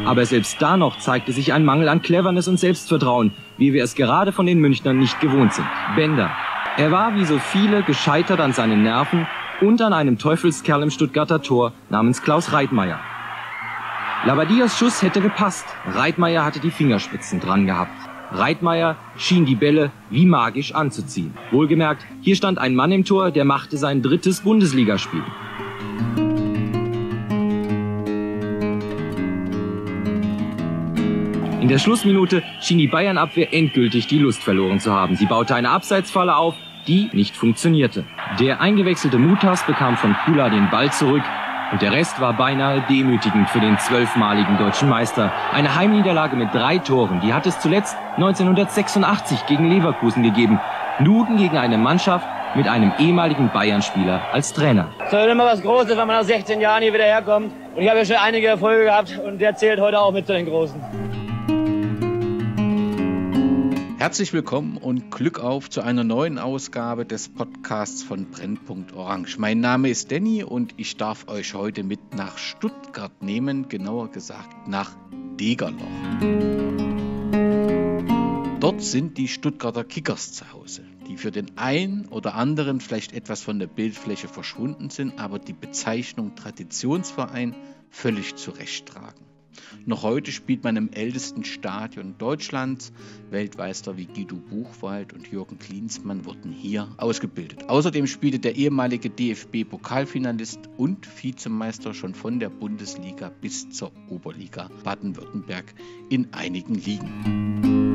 Aber selbst da noch zeigte sich ein Mangel an Cleverness und Selbstvertrauen, wie wir es gerade von den Münchnern nicht gewohnt sind. Bender. Er war wie so viele gescheitert an seinen Nerven und an einem Teufelskerl im Stuttgarter Tor namens Klaus Reitmeier. Labadias Schuss hätte gepasst. Reitmeier hatte die Fingerspitzen dran gehabt. Reitmeier schien die Bälle wie magisch anzuziehen. Wohlgemerkt, hier stand ein Mann im Tor, der machte sein 3. Bundesligaspiel. In der Schlussminute schien die Bayern-Abwehr endgültig die Lust verloren zu haben. Sie baute eine Abseitsfalle auf, die nicht funktionierte. Der eingewechselte Mutas bekam von Kula den Ball zurück und der Rest war beinahe demütigend für den 12-maligen deutschen Meister. Eine Heimniederlage mit 3 Toren, die hat es zuletzt 1986 gegen Leverkusen gegeben. Nun gegen eine Mannschaft mit einem ehemaligen Bayern-Spieler als Trainer. Es ist immer was Großes, wenn man nach 16 Jahren hier wieder herkommt. Und ich habe ja schon einige Erfolge gehabt und der zählt heute auch mit zu den Großen. Herzlich willkommen und Glück auf zu einer neuen Ausgabe des Podcasts von Brennpunkt Orange. Mein Name ist Danny und ich darf euch heute mit nach Stuttgart nehmen, genauer gesagt nach Degerloch. Dort sind die Stuttgarter Kickers zu Hause, die für den einen oder anderen vielleicht etwas von der Bildfläche verschwunden sind, aber die Bezeichnung Traditionsverein völlig zurecht tragen. Noch heute spielt man im ältesten Stadion Deutschlands. Weltmeister wie Guido Buchwald und Jürgen Klinsmann wurden hier ausgebildet. Außerdem spielte der ehemalige DFB-Pokalfinalist und Vizemeister schon von der Bundesliga bis zur Oberliga Baden-Württemberg in einigen Ligen.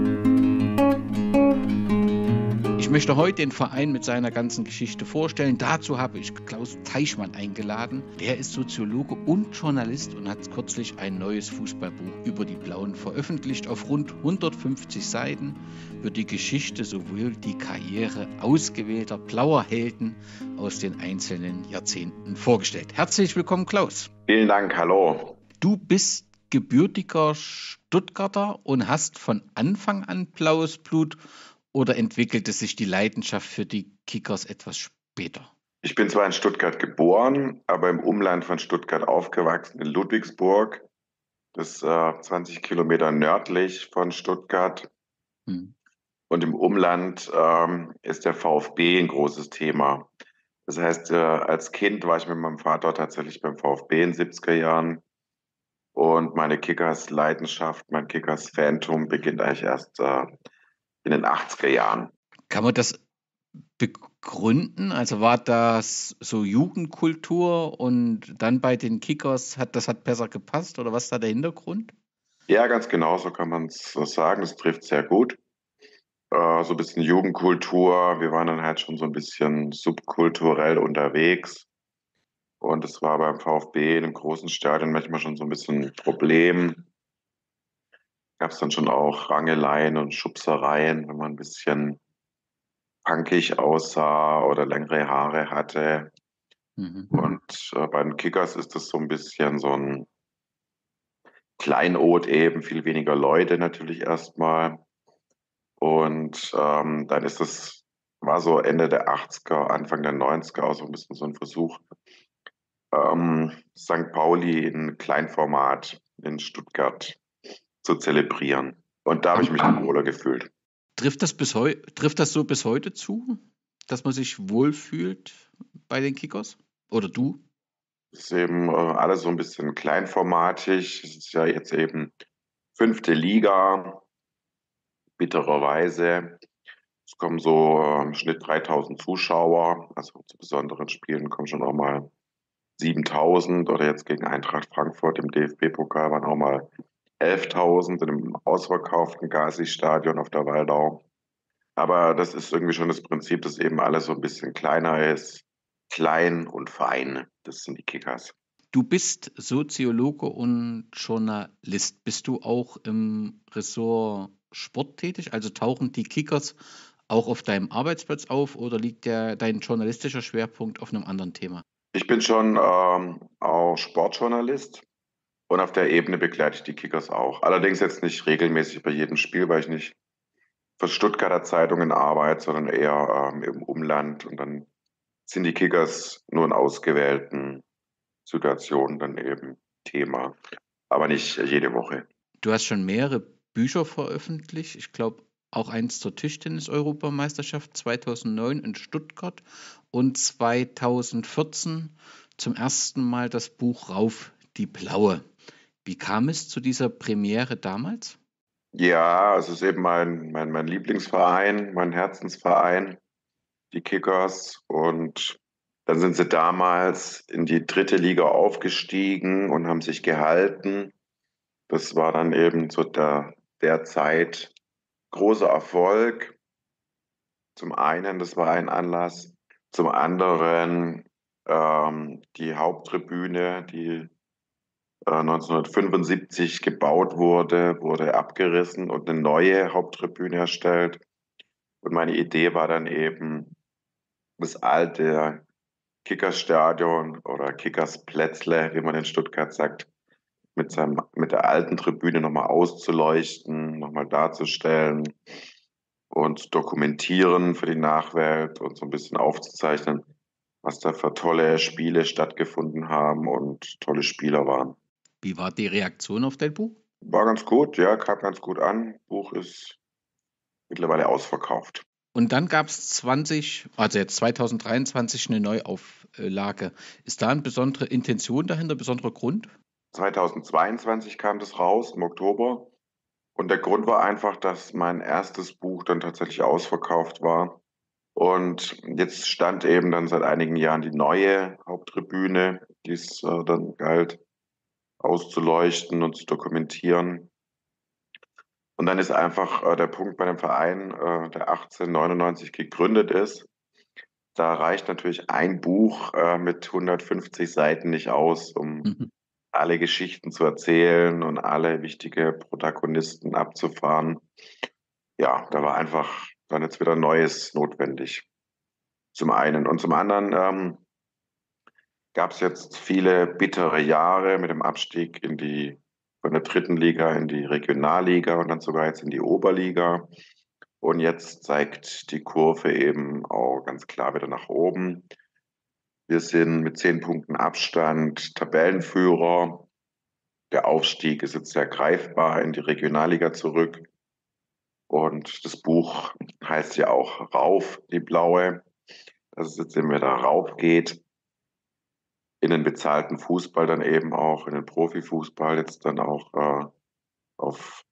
Ich möchte heute den Verein mit seiner ganzen Geschichte vorstellen. Dazu habe ich Klaus Teichmann eingeladen. Der ist Soziologe und Journalist und hat kürzlich ein neues Fußballbuch über die Blauen veröffentlicht. Auf rund 150 Seiten wird die Geschichte sowohl die Karriere ausgewählter blauer Helden aus den einzelnen Jahrzehnten vorgestellt. Herzlich willkommen, Klaus. Vielen Dank, hallo. Du bist gebürtiger Stuttgarter und hast von Anfang an blaues Blut. Oder entwickelte sich die Leidenschaft für die Kickers etwas später? Ich bin zwar in Stuttgart geboren, aber im Umland von Stuttgart aufgewachsen, in Ludwigsburg. Das ist 20 Kilometer nördlich von Stuttgart. Und im Umland ist der VfB ein großes Thema. Das heißt, als Kind war ich mit meinem Vater tatsächlich beim VfB in den 70er Jahren. Und meine Kickers-Leidenschaft, mein Kickers-Phantom beginnt eigentlich erst in den 80er Jahren. Kann man das begründen? Also war das so Jugendkultur und dann bei den Kickers hat besser gepasst oder was ist da der Hintergrund? Ja, ganz genau, so kann man es sagen. Das trifft sehr gut. So ein bisschen Jugendkultur. Wir waren dann halt schon so ein bisschen subkulturell unterwegs. Und es war beim VfB in einem großen Stadion manchmal schon so ein bisschen ein Problem. Gab es dann schon auch Rangeleien und Schubsereien, wenn man ein bisschen punkig aussah oder längere Haare hatte. Und bei den Kickers ist das so ein bisschen so ein Kleinod eben, viel weniger Leute natürlich erstmal. Und dann war so Ende der 80er, Anfang der 90er auch so ein bisschen so ein Versuch, St. Pauli in Kleinformat in Stuttgart zu zelebrieren. Und da habe ich mich dann wohler gefühlt. Trifft das so bis heute zu, dass man sich wohlfühlt bei den Kickers? Oder du? Es ist eben alles so ein bisschen kleinformatig. Es ist ja jetzt eben 5. Liga, bittererweise. Es kommen so im Schnitt 3000 Zuschauer. Also zu besonderen Spielen kommen schon auch mal 7000 oder jetzt gegen Eintracht Frankfurt im DFB-Pokal waren auch mal 11.000 in einem ausverkauften Gazi-Stadion auf der Waldau. Aber das ist irgendwie schon das Prinzip, dass eben alles so ein bisschen kleiner ist. Klein und fein, das sind die Kickers. Du bist Soziologe und Journalist. Bist du auch im Ressort Sport tätig? Also tauchen die Kickers auch auf deinem Arbeitsplatz auf oder liegt dein journalistischer Schwerpunkt auf einem anderen Thema? Ich bin schon auch Sportjournalist. Und auf der Ebene begleite ich die Kickers auch. Allerdings jetzt nicht regelmäßig bei jedem Spiel, weil ich nicht für Stuttgarter Zeitungen arbeite, sondern eher im Umland. Und dann sind die Kickers nur in ausgewählten Situationen dann eben Thema. aber nicht jede Woche. Du hast schon mehrere Bücher veröffentlicht. Ich glaube, auch eins zur Tischtennis-Europameisterschaft 2009 in Stuttgart und 2014 zum ersten Mal das Buch Rauf die Blaue. Wie kam es zu dieser Premiere damals? Ja, es ist eben mein Lieblingsverein, mein Herzensverein, die Kickers. Und dann sind sie damals in die dritte Liga aufgestiegen und haben sich gehalten. Das war dann eben zu der Zeit großer Erfolg. Zum einen, das war ein Anlass. Zum anderen die Haupttribüne, die 1975 gebaut wurde abgerissen und eine neue Haupttribüne erstellt. Und meine Idee war dann eben, das alte Kickersstadion oder Kickersplätzle, wie man in Stuttgart sagt, mit der alten Tribüne nochmal auszuleuchten, nochmal darzustellen und dokumentieren für die Nachwelt und so ein bisschen aufzuzeichnen, was da für tolle Spiele stattgefunden haben und tolle Spieler waren. Wie war die Reaktion auf dein Buch? War ganz gut, ja, kam ganz gut an. Buch ist mittlerweile ausverkauft. Und dann gab es also jetzt 2023 eine Neuauflage. Ist da eine besondere Intention dahinter, ein besonderer Grund? 2022 kam das raus, im Oktober. Und der Grund war einfach, dass mein erstes Buch dann tatsächlich ausverkauft war. Und jetzt stand eben dann seit einigen Jahren die neue Haupttribüne, die es dann galt auszuleuchten und zu dokumentieren. Und dann ist einfach der Punkt bei dem Verein, der 1899 gegründet ist. Da reicht natürlich ein Buch mit 150 Seiten nicht aus, um Mhm. alle Geschichten zu erzählen und alle wichtige Protagonisten abzufahren. Ja, da war einfach dann jetzt wieder Neues notwendig. Zum einen. Und zum anderen gab es jetzt viele bittere Jahre mit dem Abstieg von der dritten Liga in die Regionalliga und dann sogar jetzt in die Oberliga. Und jetzt zeigt die Kurve eben auch ganz klar wieder nach oben. Wir sind mit 10 Punkten Abstand Tabellenführer. Der Aufstieg ist jetzt sehr greifbar in die Regionalliga zurück. Und das Buch heißt ja auch Rauf, die Blaue, dass es jetzt eben wieder rauf geht in den bezahlten Fußball dann eben auch, in den Profifußball jetzt dann auch auf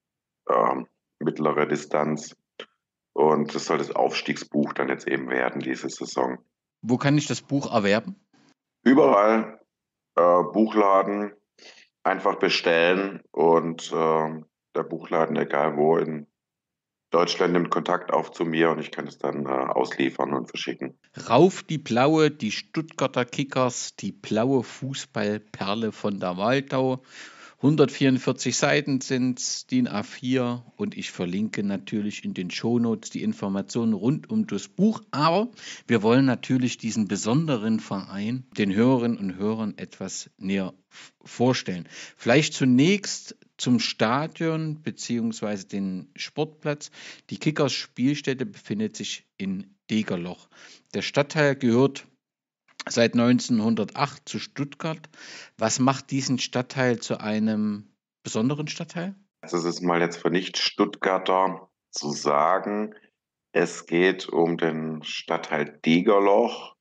mittlere Distanz. Und das soll das Aufstiegsbuch dann jetzt eben werden, diese Saison. Wo kann ich das Buch erwerben? Überall Buchladen einfach bestellen und der Buchladen, egal wo in Deutschland, nimmt Kontakt auf zu mir und ich kann es dann ausliefern und verschicken. Rauf die Blaue, die Stuttgarter Kickers, die blaue Fußballperle von der Waldau. 144 Seiten sind DIN A4 und ich verlinke natürlich in den Shownotes die Informationen rund um das Buch. Aber wir wollen natürlich diesen besonderen Verein den Hörerinnen und Hörern etwas näher vorstellen. Vielleicht zunächst zum Stadion bzw. den Sportplatz. Die Kickers Spielstätte befindet sich in Degerloch. Der Stadtteil gehört seit 1908 zu Stuttgart. Was macht diesen Stadtteil zu einem besonderen Stadtteil? Das ist mal jetzt für Nicht-Stuttgarter zu sagen. Es geht um den Stadtteil Degerloch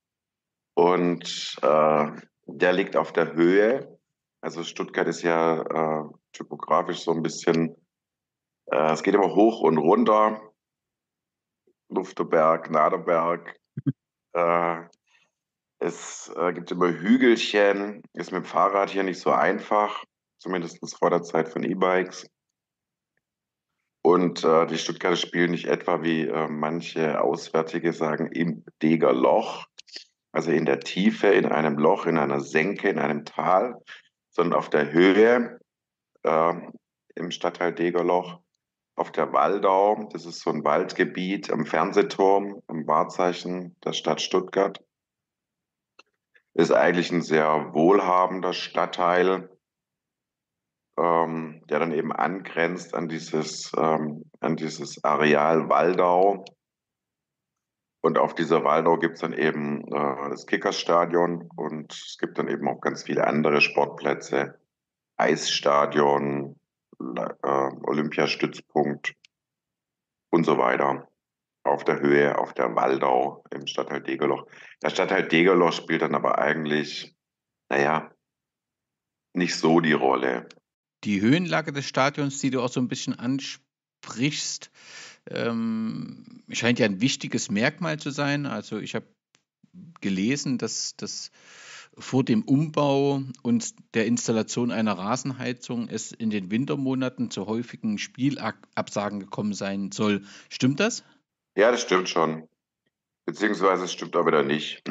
und der liegt auf der Höhe. Also Stuttgart ist ja typografisch so ein bisschen, es geht immer hoch und runter. Lufterberg, Naderberg. Äh, Es gibt immer Hügelchen, ist mit dem Fahrrad hier nicht so einfach, zumindest vor der Zeit von E-Bikes. Und die Stuttgarter spielen nicht etwa, wie manche Auswärtige sagen, im Degerloch, also in der Tiefe, in einem Loch, in einer Senke, in einem Tal, sondern auf der Höhe äh, im Stadtteil Degerloch, auf der Waldau. Das ist so ein Waldgebiet am Fernsehturm, am Wahrzeichen der Stadt Stuttgart. Ist eigentlich ein sehr wohlhabender Stadtteil, der dann eben angrenzt an dieses Areal Waldau. Und auf dieser Waldau gibt es dann eben das Kickersstadion und es gibt dann eben auch ganz viele andere Sportplätze, Eisstadion, Olympiastützpunkt und so weiter. Auf der Höhe, auf der Waldau im Stadtteil Degerloch. Der Stadtteil Degerloch spielt dann aber eigentlich, naja, nicht so die Rolle. Die Höhenlage des Stadions, die du auch so ein bisschen ansprichst, scheint ja ein wichtiges Merkmal zu sein. Also ich habe gelesen, dass das vor dem Umbau und der Installation einer Rasenheizung es in den Wintermonaten zu häufigen Spielabsagen gekommen sein soll. Stimmt das? Ja, das stimmt schon. Beziehungsweise es stimmt auch wieder nicht.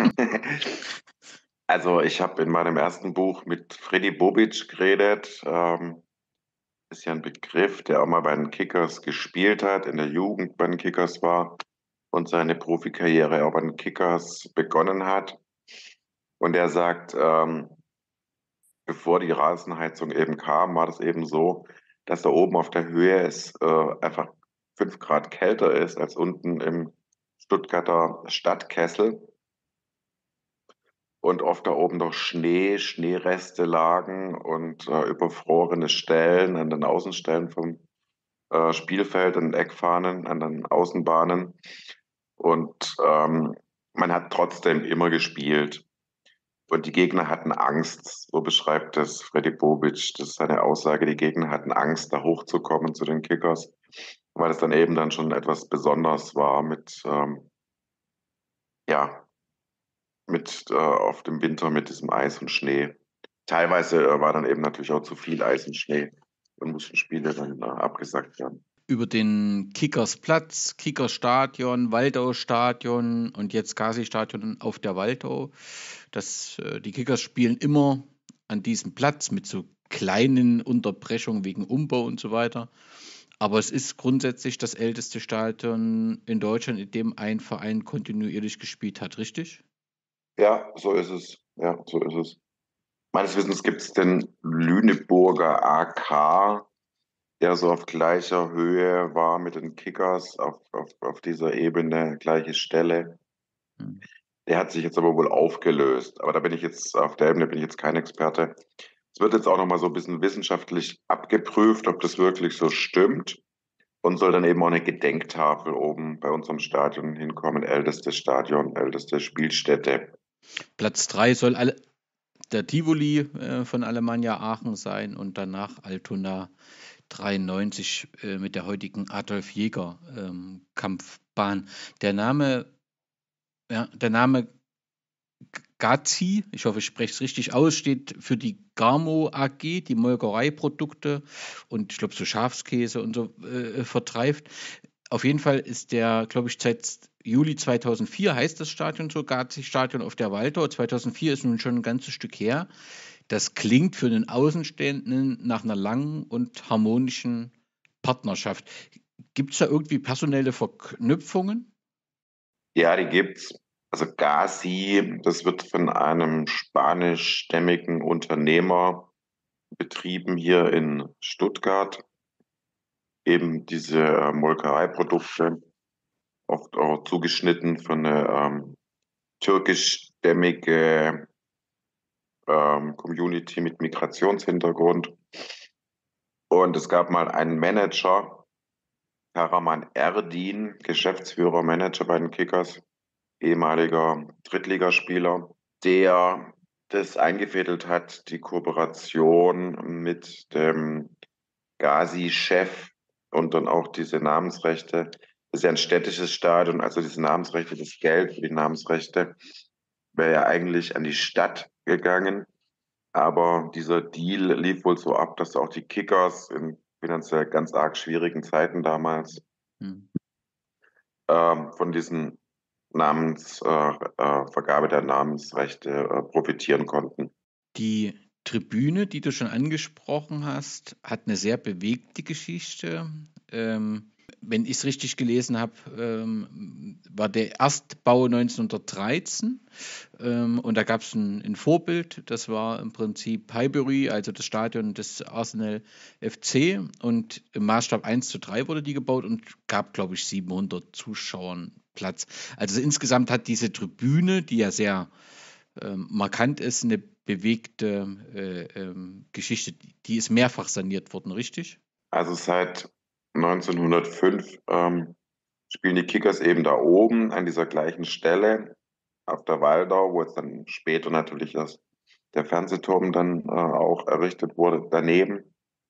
Also ich habe in meinem ersten Buch mit Freddy Bobic geredet. Ist ja ein Begriff, der auch mal bei den Kickers gespielt hat, in der Jugend bei den Kickers war und seine Profikarriere auch bei den Kickers begonnen hat. Und er sagt, bevor die Rasenheizung eben kam, war das eben so, dass da oben auf der Höhe es einfach 5 Grad kälter ist als unten im Stuttgarter Stadtkessel und oft da oben noch Schneereste lagen und überfrorene Stellen an den Außenstellen vom Spielfeld, an den Eckfahnen, an den Außenbahnen. Und man hat trotzdem immer gespielt. Und die Gegner hatten Angst, so beschreibt es Freddy Bobic. Das ist seine Aussage. Die Gegner hatten Angst, da hochzukommen zu den Kickers, weil es dann eben dann schon etwas Besonderes war ja, auf dem Winter mit diesem Eis und Schnee. Teilweise war dann eben natürlich auch zu viel Eis und Schnee und mussten Spiele dann abgesagt werden. Über den Kickersplatz, Kickerstadion, Waldau-Stadion und jetzt Gazi-Stadion auf der Waldau. Die Kickers spielen immer an diesem Platz mit so kleinen Unterbrechungen wegen Umbau und so weiter. Aber es ist grundsätzlich das älteste Stadion in Deutschland, in dem ein Verein kontinuierlich gespielt hat, richtig? Ja, so ist es. Ja, so ist es. Meines Wissens gibt es den Lüneburger AK, der so auf gleicher Höhe war mit den Kickers, auf dieser Ebene, gleiche Stelle. Hm. Der hat sich jetzt aber wohl aufgelöst. Aber auf der Ebene bin ich jetzt kein Experte. Es wird jetzt auch nochmal so ein bisschen wissenschaftlich abgeprüft, ob das wirklich so stimmt. Und soll dann eben auch eine Gedenktafel oben bei unserem Stadion hinkommen. Ältestes Stadion, älteste Spielstätte. Platz 3 soll der Tivoli von Alemannia Aachen sein und danach Altona 93 mit der heutigen Adolf Jäger Kampfbahn. Der Name Gazi, ich hoffe, ich spreche es richtig aus, steht für die Garmo AG, die Molkereiprodukte und ich glaube so Schafskäse und so vertreibt. Auf jeden Fall ist der, glaube ich, seit Juli 2004 heißt das Stadion so, Gazi-Stadion auf der Waldau. 2004 ist nun schon ein ganzes Stück her. Das klingt für den Außenstehenden nach einer langen und harmonischen Partnerschaft. Gibt es da irgendwie personelle Verknüpfungen? Ja, die gibt's. Also Gazi, das wird von einem spanischstämmigen Unternehmer betrieben hier in Stuttgart. Eben diese Molkereiprodukte, oft auch zugeschnitten von einer türkischstämmige Community mit Migrationshintergrund. Und es gab mal einen Manager, Karaman Erdin, Geschäftsführer, Manager bei den Kickers, ehemaliger Drittligaspieler, der das eingefädelt hat, die Kooperation mit dem Gazi-Chef und dann auch diese Namensrechte. Das ist ja ein städtisches Stadion, also diese Namensrechte, das Geld für die Namensrechte wäre ja eigentlich an die Stadt gegangen. Aber dieser Deal lief wohl so ab, dass auch die Kickers in finanziell ganz arg schwierigen Zeiten damals von diesen Vergabe der Namensrechte profitieren konnten. Die Tribüne, die du schon angesprochen hast, hat eine sehr bewegte Geschichte. Wenn ich es richtig gelesen habe, war der Erstbau 1913 und da gab es ein Vorbild, das war im Prinzip Highbury, also das Stadion des Arsenal FC und im Maßstab 1:3 wurde die gebaut und gab, glaube ich, 700 Zuschauern Platz. Also insgesamt hat diese Tribüne, die ja sehr markant ist, eine bewegte Geschichte. Die ist mehrfach saniert worden, richtig? Also seit 1905 spielen die Kickers eben da oben an dieser gleichen Stelle auf der Waldau, wo jetzt dann später natürlich der Fernsehturm dann auch errichtet wurde, daneben.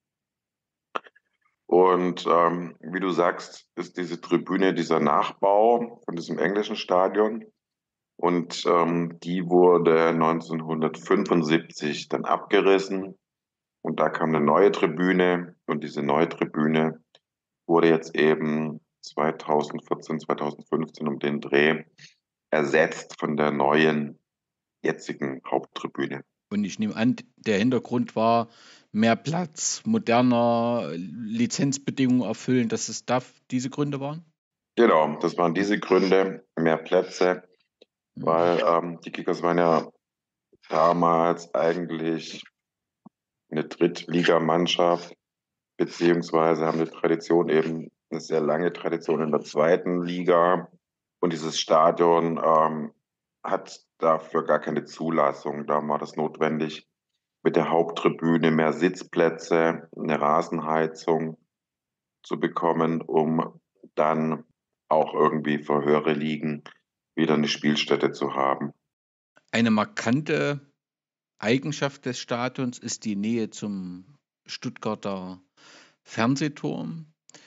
Und wie du sagst, ist diese Tribüne dieser Nachbau von diesem englischen Stadion. Und die wurde 1975 dann abgerissen. Und da kam eine neue Tribüne. Und diese neue Tribüne wurde jetzt eben 2014, 2015 um den Dreh ersetzt von der neuen jetzigen Haupttribüne. Und ich nehme an, der Hintergrund war mehr Platz, moderner, Lizenzbedingungen erfüllen, dass es da diese Gründe waren? Genau, das waren diese Gründe, mehr Plätze, weil die Kickers waren ja damals eigentlich eine Drittligamannschaft, beziehungsweise haben eine Tradition eben, eine sehr lange Tradition in der zweiten Liga. Und dieses Stadion hat dafür gar keine Zulassung. Da war das notwendig, mit der Haupttribüne mehr Sitzplätze, eine Rasenheizung zu bekommen, um dann auch irgendwie für höhere Ligen wieder eine Spielstätte zu haben. Eine markante Eigenschaft des Stadions ist die Nähe zum Stuttgarter Fernsehturm.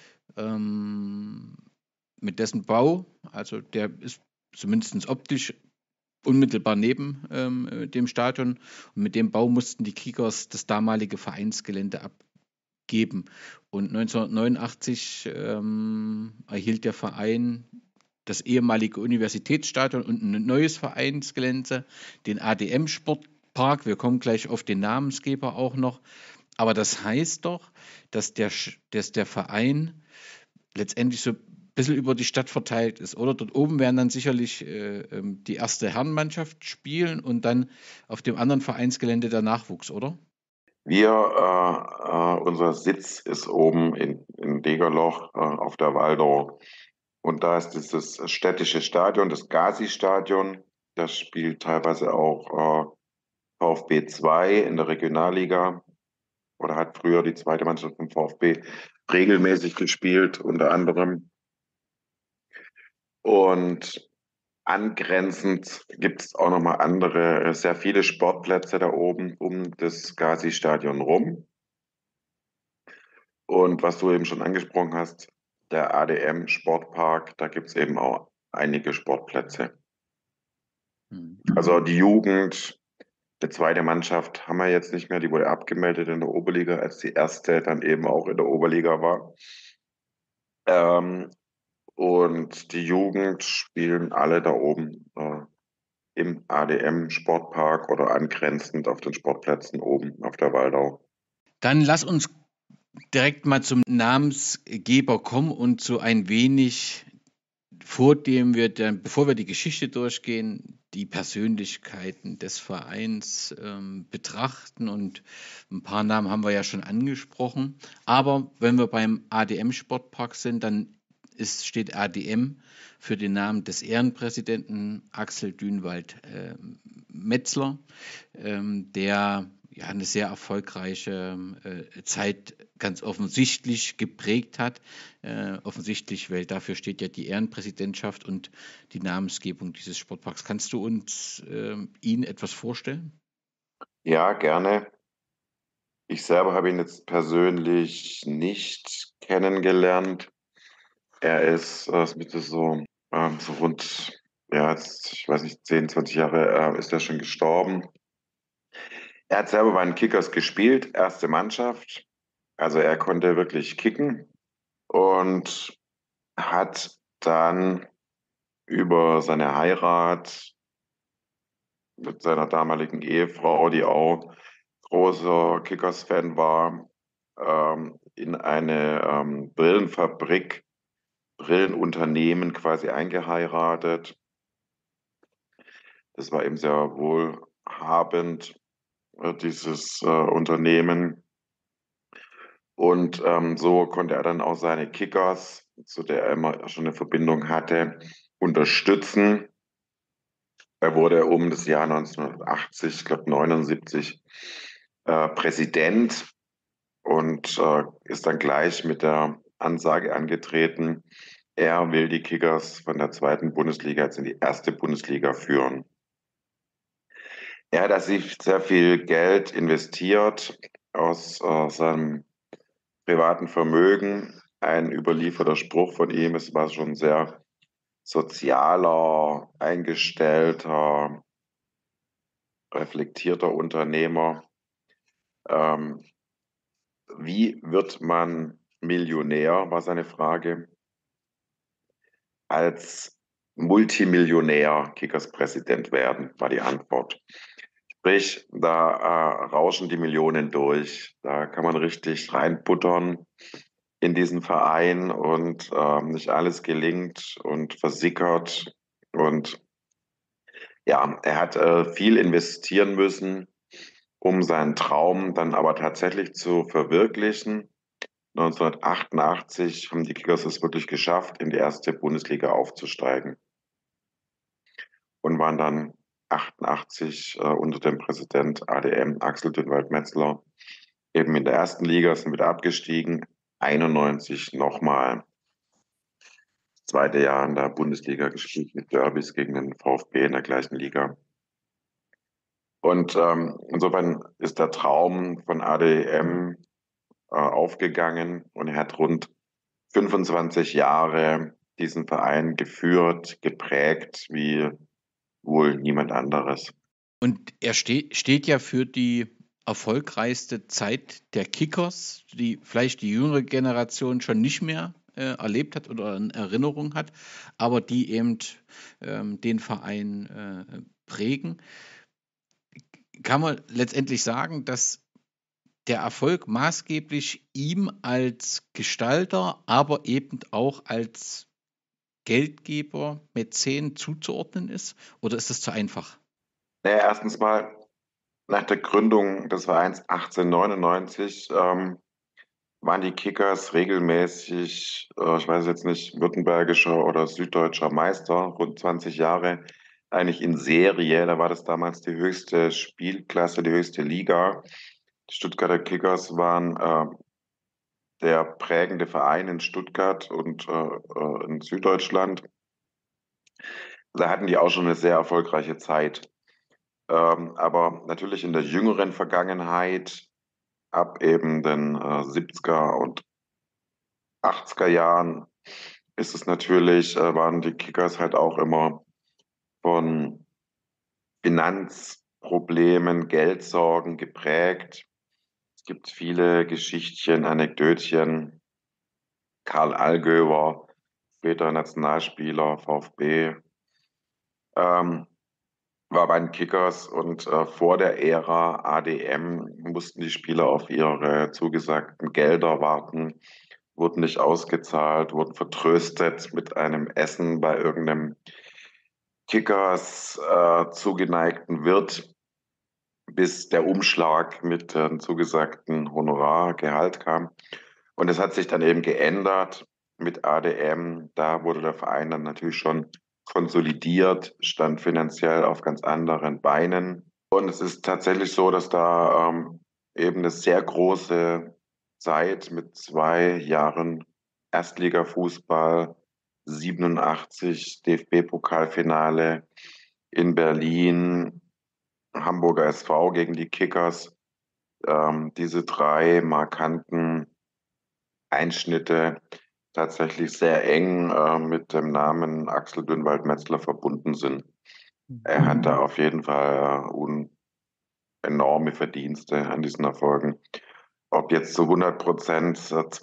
Mit dessen Bau, also der ist zumindest optisch unmittelbar neben dem Stadion. Und mit dem Bau mussten die Kickers das damalige Vereinsgelände abgeben. Und 1989 erhielt der Verein das ehemalige Universitätsstadion und ein neues Vereinsgelände, den ADM Sportpark. Wir kommen gleich auf den Namensgeber auch noch. Aber das heißt doch, dass der Verein letztendlich so ein bisschen über die Stadt verteilt ist, oder? Dort oben werden dann sicherlich die erste Herrenmannschaft spielen und dann auf dem anderen Vereinsgelände der Nachwuchs, oder? Unser Sitz ist oben in Degerloch auf der Waldau. Und da ist dieses städtische Stadion, das Gazi-Stadion. Das spielt teilweise auch VfB 2 in der Regionalliga oder hat früher die zweite Mannschaft vom VfB regelmäßig gespielt, unter anderem. Und angrenzend gibt es auch nochmal andere, sehr viele Sportplätze da oben um das Gazi-Stadion rum. Und was du eben schon angesprochen hast, der ADM Sportpark, da gibt es eben auch einige Sportplätze. Also die Jugend, die zweite Mannschaft haben wir jetzt nicht mehr, die wurde abgemeldet in der Oberliga, als die erste dann eben auch in der Oberliga war. Und die Jugend spielen alle da oben im ADM Sportpark oder angrenzend auf den Sportplätzen oben auf der Waldau. Dann lass uns direkt mal zum Namensgeber kommen und so ein wenig, bevor wir die Geschichte durchgehen, die Persönlichkeiten des Vereins betrachten. Und ein paar Namen haben wir ja schon angesprochen. Aber wenn wir beim ADM Sportpark sind, dann steht ADM für den Namen des Ehrenpräsidenten Axel Dünwald Metzler, der ja eine sehr erfolgreiche Zeit ganz offensichtlich geprägt hat. Offensichtlich, weil dafür steht ja die Ehrenpräsidentschaft und die Namensgebung dieses Sportparks. Kannst du uns ihn etwas vorstellen? Ja, gerne. Ich selber habe ihn jetzt persönlich nicht kennengelernt. Er ist so rund, ja, jetzt, ich weiß nicht, 10, 20 Jahre ist er schon gestorben. Er hat selber bei den Kickers gespielt, erste Mannschaft. Also er konnte wirklich kicken und hat dann über seine Heirat mit seiner damaligen Ehefrau, die auch großer Kickers-Fan war, in eine Brillenfabrik, Brillenunternehmen quasi eingeheiratet. Das war eben sehr wohlhabend, dieses Unternehmen. Und so konnte er dann auch seine Kickers, zu der er immer schon eine Verbindung hatte, unterstützen. Er wurde um das Jahr 1980, ich glaube 79, Präsident und ist dann gleich mit der Ansage angetreten, er will die Kickers von der zweiten Bundesliga jetzt in die erste Bundesliga führen. Er hat da sehr viel Geld investiert aus seinem privaten Vermögen. Ein überlieferter Spruch von ihm, es war schon sehr sozialer, eingestellter, reflektierter Unternehmer. Ähm, Wie wird man Millionär, war seine Frage. Als Multimillionär Kickers-Präsident werden, war die Antwort. Sprich, da rauschen die Millionen durch. Da kann man richtig reinbuttern in diesen Verein und nicht alles gelingt und versickert. Und ja, er hat viel investieren müssen, um seinen Traum dann aber tatsächlich zu verwirklichen. 1988 haben die Kickers es wirklich geschafft, in die erste Bundesliga aufzusteigen und waren dann 88 unter dem Präsident ADM Axel Dünwald-Metzler eben in der ersten Liga, sind wieder abgestiegen, 91 nochmal das zweite Jahr in der Bundesliga gespielt mit Derbys gegen den VfB in der gleichen Liga. Und insofern ist der Traum von ADM aufgegangen und er hat rund 25 Jahre diesen Verein geführt, geprägt wie wohl niemand anderes. Und er steht ja für die erfolgreichste Zeit der Kickers, die vielleicht die jüngere Generation schon nicht mehr erlebt hat oder in Erinnerung hat, aber die eben den Verein prägen. Kann man letztendlich sagen, dass der Erfolg maßgeblich ihm als Gestalter, aber eben auch als Geldgeber, Mäzen zuzuordnen ist? Oder ist das zu einfach? Naja, erstens mal nach der Gründung des Vereins 1899 waren die Kickers regelmäßig, ich weiß jetzt nicht, württembergischer oder süddeutscher Meister, rund 20 Jahre eigentlich in Serie. Da war das damals die höchste Spielklasse, die höchste Liga. Die Stuttgarter Kickers waren der prägende Verein in Stuttgart und in Süddeutschland. Da hatten die auch schon eine sehr erfolgreiche Zeit. Aber natürlich in der jüngeren Vergangenheit, ab eben den 70er und 80er Jahren, ist es natürlich, waren die Kickers halt auch immer von Finanzproblemen, Geldsorgen geprägt. Es gibt viele Geschichtchen, Anekdötchen. Karl Allgöwer, später Nationalspieler, VfB, ähm, war bei den Kickers und vor der Ära ADM mussten die Spieler auf ihre zugesagten Gelder warten, wurden nicht ausgezahlt, wurden vertröstet mit einem Essen bei irgendeinem Kickers zugeneigten Wirt, bis der Umschlag mit dem zugesagten Honorargehalt kam. Und es hat sich dann eben geändert mit ADM. Da wurde der Verein dann natürlich schon konsolidiert, stand finanziell auf ganz anderen Beinen. Und es ist tatsächlich so, dass da eben eine sehr große Zeit mit 2 Jahren Erstligafußball, 87 DFB-Pokalfinale in Berlin, Hamburger SV gegen die Kickers, diese 3 markanten Einschnitte tatsächlich sehr eng mit dem Namen Axel Dünwald-Metzler verbunden sind. Er hat da auf jeden Fall enorme Verdienste an diesen Erfolgen. Ob jetzt zu 100%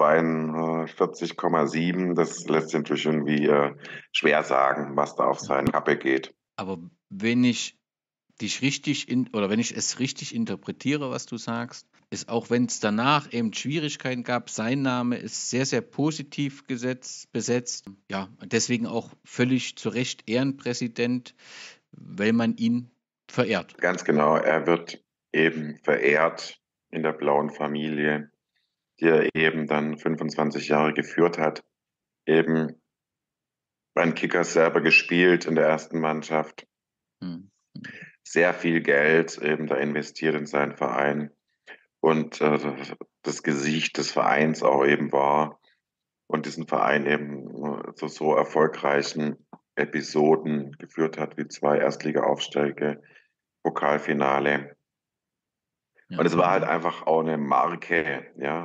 42,7, das lässt sich natürlich irgendwie schwer sagen, was da auf seine Kappe geht. Aber wenn ich dich wenn ich es richtig interpretiere, was du sagst, ist auch wenn es danach eben Schwierigkeiten gab, sein Name ist sehr, sehr positiv besetzt. Ja, deswegen auch völlig zu Recht Ehrenpräsident, weil man ihn verehrt. Ganz genau, er wird eben verehrt in der blauen Familie, die er eben dann 25 Jahre geführt hat, eben beim Kickers selber gespielt in der ersten Mannschaft. sehr viel Geld eben da investiert in seinen Verein und das Gesicht des Vereins auch eben war und diesen Verein eben zu so erfolgreichen Episoden geführt hat, wie 2 Erstliga-Aufstiege, Pokalfinale. Ja. Und es war halt einfach auch eine Marke, ja,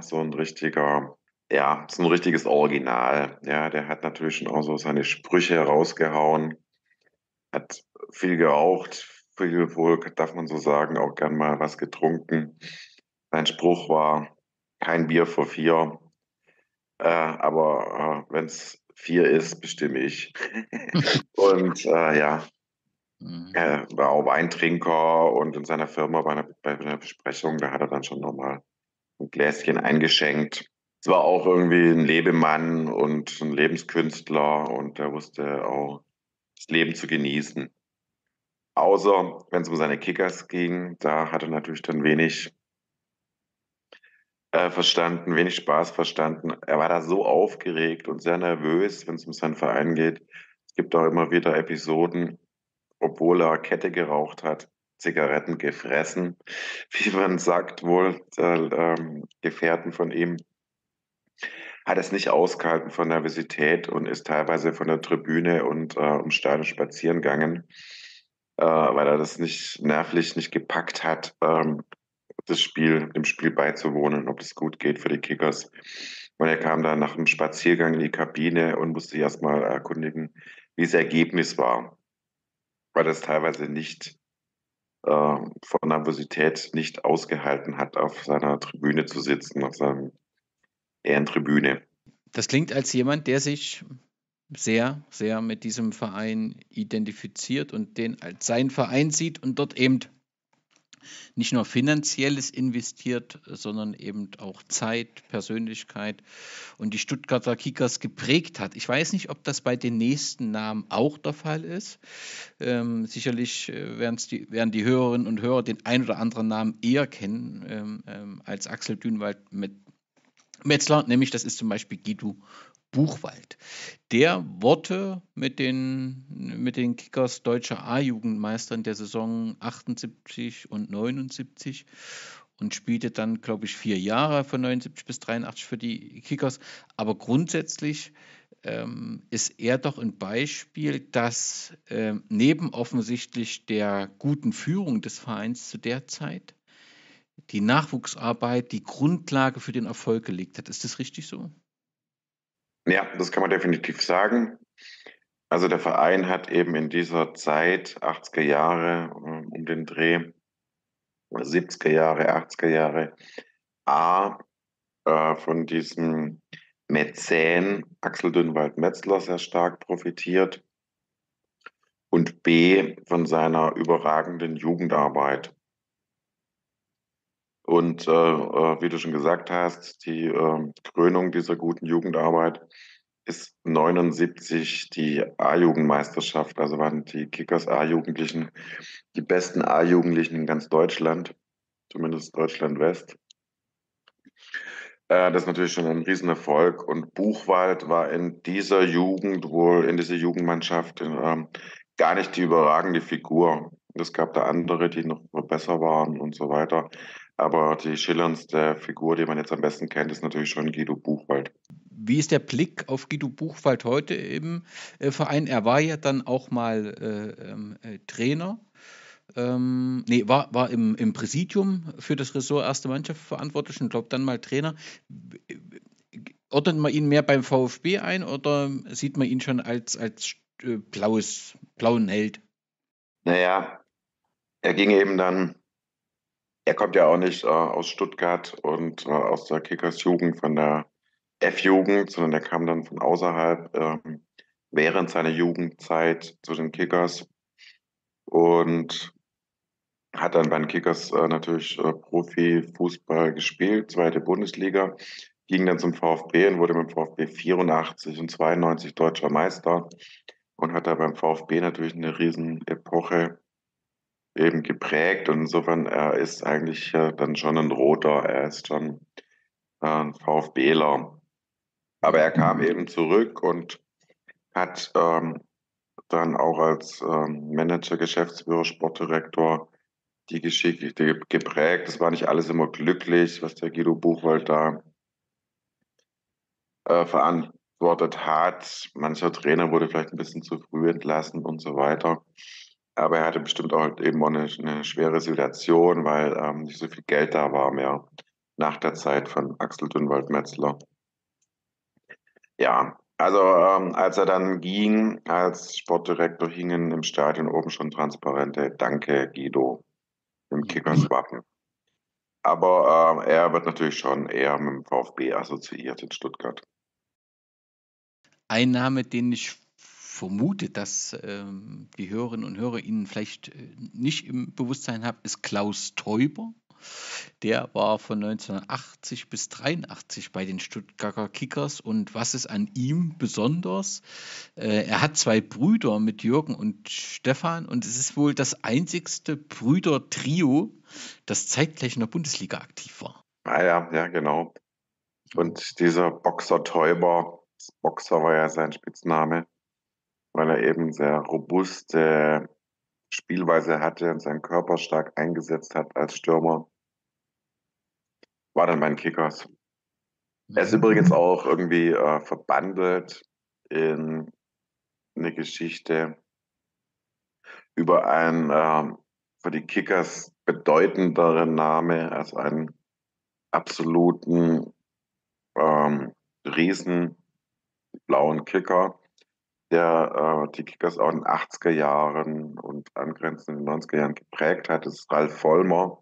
so ein richtiges Original. Ja, der hat natürlich schon auch so seine Sprüche rausgehauen, hat viel geraucht, viel wohl, darf man so sagen, auch gern mal was getrunken. Sein Spruch war, kein Bier vor 4, aber wenn es 4 ist, bestimme ich. Und ja, Mhm. er war auch Weintrinker und in seiner Firma bei einer Besprechung, da hat er dann schon nochmal ein Gläschen eingeschenkt. Es war auch irgendwie ein Lebemann und ein Lebenskünstler und er wusste auch das Leben zu genießen. Außer wenn es um seine Kickers ging, da hat er natürlich dann wenig Spaß verstanden. Er war da so aufgeregt und sehr nervös, wenn es um seinen Verein geht. Es gibt auch immer wieder Episoden, obwohl er Kette geraucht hat, Zigaretten gefressen, wie man sagt, wohl Gefährten von ihm, hat es nicht ausgehalten von Nervosität und ist teilweise von der Tribüne und um Steine spazieren gegangen, weil er das nicht nervlich nicht gepackt hat, dem Spiel beizuwohnen, ob das gut geht für die Kickers. Und er kam dann nach einem Spaziergang in die Kabine und musste sich erstmal erkundigen, wie das Ergebnis war, weil das teilweise nicht von Nervosität nicht ausgehalten hat, auf seiner Tribüne zu sitzen, auf seiner Ehrentribüne. Das klingt als jemand, der sich sehr, sehr mit diesem Verein identifiziert und den als seinen Verein sieht und dort eben nicht nur Finanzielles investiert, sondern eben auch Zeit, Persönlichkeit und die Stuttgarter Kickers geprägt hat. Ich weiß nicht, ob das bei den nächsten Namen auch der Fall ist. Sicherlich werden die Hörerinnen und Hörer den ein oder anderen Namen eher kennen als Axel Dünwald mit Metzler, nämlich das ist zum Beispiel Guido Buchwald. Der wurde mit den Kickers deutscher A-Jugendmeister in der Saison 78 und 79 und spielte dann, glaube ich, 4 Jahre von 79 bis 83 für die Kickers. Aber grundsätzlich ist er doch ein Beispiel, dass neben offensichtlich der guten Führung des Vereins zu der Zeit die Nachwuchsarbeit die Grundlage für den Erfolg gelegt hat. Ist das richtig so? Ja, das kann man definitiv sagen. Also der Verein hat eben in dieser Zeit, 80er Jahre, um den Dreh, 70er Jahre, 80er Jahre, A, von diesem Mäzen Axel Dünwald-Metzler sehr stark profitiert und B, von seiner überragenden Jugendarbeit. Und wie du schon gesagt hast, die Krönung dieser guten Jugendarbeit ist 79 die A-Jugendmeisterschaft. Also waren die Kickers A-Jugendlichen die besten A-Jugendlichen in ganz Deutschland, zumindest Deutschland West. Das ist natürlich schon ein Riesenerfolg. Und Buchwald war in dieser Jugend, wohl in dieser Jugendmannschaft, gar nicht die überragende Figur. Es gab da andere, die noch besser waren und so weiter. Aber die schillerndste Figur, die man jetzt am besten kennt, ist natürlich schon Guido Buchwald. Wie ist der Blick auf Guido Buchwald heute im Verein? Er war ja dann auch mal Trainer. War im Präsidium für das Ressort erste Mannschaft verantwortlich und glaube dann mal Trainer. Ordnet man ihn mehr beim VfB ein oder sieht man ihn schon als blauen Held? Naja, er ging eben dann, er kommt ja auch nicht aus Stuttgart und aus der Kickers-Jugend von der F-Jugend, sondern er kam dann von außerhalb während seiner Jugendzeit zu den Kickers und hat dann bei den Kickers natürlich Profifußball gespielt, zweite Bundesliga, ging dann zum VfB und wurde mit dem VfB 84 und 92 deutscher Meister und hat da beim VfB natürlich eine riesen Epoche eben geprägt. Und insofern, er ist eigentlich dann schon ein Roter, er ist schon ein VfBler. Aber er kam eben zurück und hat dann auch als Manager, Geschäftsführer, Sportdirektor die Geschichte geprägt. Es war nicht alles immer glücklich, was der Guido Buchwald da verantwortet hat. Mancher Trainer wurde vielleicht ein bisschen zu früh entlassen und so weiter. Aber er hatte bestimmt auch halt eben auch eine schwere Situation, weil nicht so viel Geld da war mehr nach der Zeit von Axel Dünnwald-Metzler. Ja, also als er dann ging als Sportdirektor, hingen im Stadion oben schon transparente Danke, Guido, im Kickers-Wappen. Aber er wird natürlich schon eher mit dem VfB assoziiert in Stuttgart. Ein Name, den ich vermute, dass die Hörerinnen und Hörer ihn vielleicht nicht im Bewusstsein haben, ist Klaus Teuber. Der war von 1980 bis 83 bei den Stuttgarter Kickers. Und was ist an ihm besonders? Er hat 2 Brüder mit Jürgen und Stefan und es ist wohl das einzigste Brüder-Trio, das zeitgleich in der Bundesliga aktiv war. Ah ja, ja, genau. Und dieser Boxer Teuber, Boxer war ja sein Spitzname, weil er eben sehr robuste Spielweise hatte und seinen Körper stark eingesetzt hat als Stürmer, war dann bei den Kickers. Er ist übrigens auch irgendwie verbandelt in eine Geschichte über einen für die Kickers bedeutenderen Name, also einen absoluten Riesen blauen Kicker, der die Kickers auch in den 80er Jahren und angrenzend in den 90er Jahren geprägt hat. Das ist Ralf Vollmer.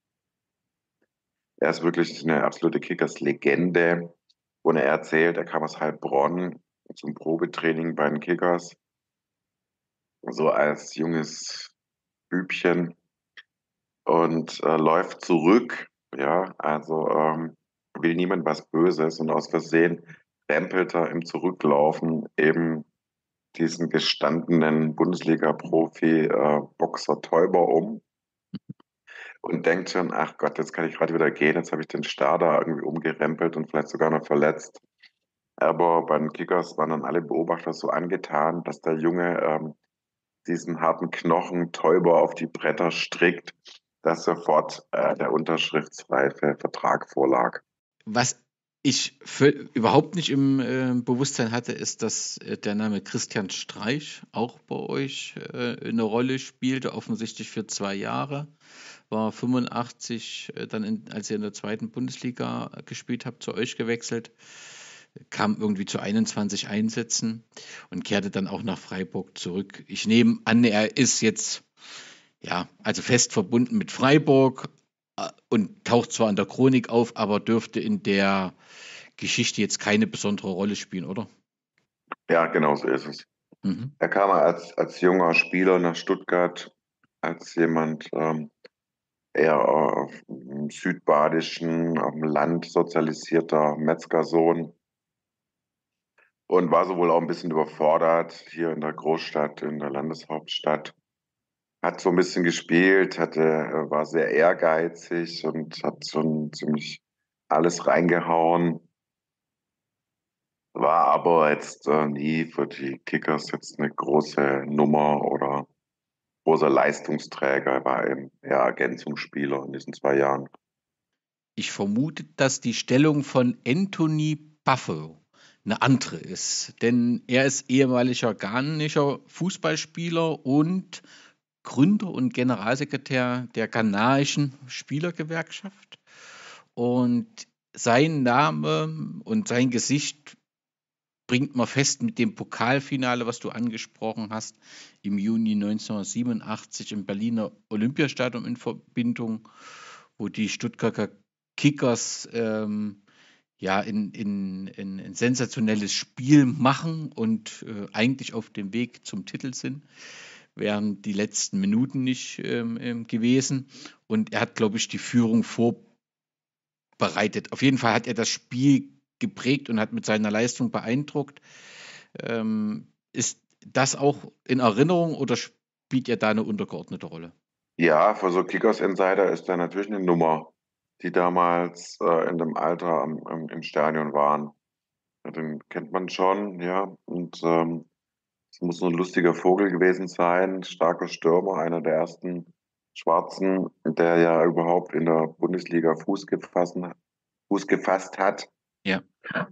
Er ist wirklich eine absolute Kickers-Legende. Und er erzählt, er kam aus Heilbronn zum Probetraining bei den Kickers, so als junges Bübchen und läuft zurück. Ja, also will niemand was Böses und aus Versehen rempelt er im Zurücklaufen eben diesen gestandenen Bundesliga-Profi Boxer Teuber um und denkt schon, ach Gott, jetzt kann ich gerade wieder gehen, jetzt habe ich den Starter irgendwie umgerempelt und vielleicht sogar noch verletzt. Aber bei den Kickers waren dann alle Beobachter so angetan, dass der Junge diesen harten Knochen Teuber auf die Bretter strickt, dass sofort der unterschriftsreife Vertrag vorlag. Was ich überhaupt nicht im Bewusstsein hatte, ist, dass der Name Christian Streich auch bei euch eine Rolle spielte, offensichtlich für 2 Jahre. War 85 dann, als ihr in der 2. Bundesliga gespielt habt, zu euch gewechselt, kam irgendwie zu 21 Einsätzen und kehrte dann auch nach Freiburg zurück. Ich nehme an, er ist jetzt also fest verbunden mit Freiburg und taucht zwar in der Chronik auf, aber dürfte in der Geschichte jetzt keine besondere Rolle spielen, oder? Ja, genau so ist es. Mhm. Er kam als junger Spieler nach Stuttgart, als jemand eher auf dem südbadischen, auf dem Land sozialisierter Metzgersohn und war so wohl auch ein bisschen überfordert hier in der Großstadt, in der Landeshauptstadt. Hat so ein bisschen gespielt, war sehr ehrgeizig und hat schon ziemlich alles reingehauen. War aber jetzt nie für die Kickers jetzt eine große Nummer oder großer Leistungsträger. Er war eben eher Ergänzungsspieler in diesen 2 Jahren. Ich vermute, dass die Stellung von Anthony Buffo eine andere ist, denn er ist ehemaliger ghanaischer Fußballspieler und Gründer und Generalsekretär der ghanaischen Spielergewerkschaft. Und sein Name und sein Gesicht bringt man fest mit dem Pokalfinale, was du angesprochen hast, im Juni 1987 im Berliner Olympiastadion in Verbindung, wo die Stuttgarter Kickers ein sensationelles Spiel machen und eigentlich auf dem Weg zum Titel sind. Wären die letzten Minuten nicht gewesen. Und er hat, glaube ich, die Führung vorbereitet. Auf jeden Fall hat er das Spiel geprägt und hat mit seiner Leistung beeindruckt. Ist das auch in Erinnerung oder spielt er da eine untergeordnete Rolle? Ja, für so Kickers-Insider ist er natürlich eine Nummer, die damals in dem Alter im Stadion waren. Ja, den kennt man schon, ja. Und Es muss so ein lustiger Vogel gewesen sein, starker Stürmer, einer der ersten Schwarzen, der ja überhaupt in der Bundesliga Fuß gefasst hat. Ja.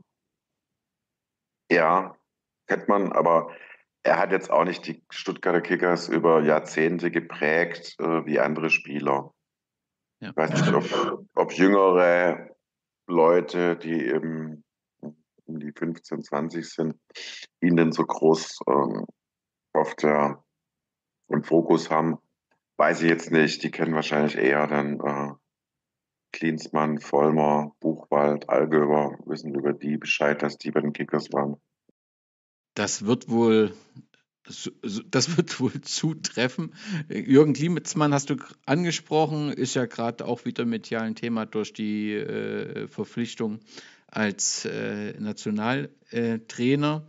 Ja, kennt man, aber er hat jetzt auch nicht die Stuttgarter Kickers über Jahrzehnte geprägt, wie andere Spieler. Ja. Ich weiß nicht, ob jüngere Leute, die eben um die 15, 20 sind, ihn denn so groß auf im Fokus haben, weiß ich jetzt nicht. Die kennen wahrscheinlich eher dann Klinsmann, Vollmer, Buchwald, Allgöwer, wissen über die Bescheid, dass die bei den Kickers waren. Das wird wohl das wird wohl zutreffen. Jürgen Klinsmann hast du angesprochen, ist ja gerade auch wieder medial ein Thema durch die Verpflichtung als Nationaltrainer.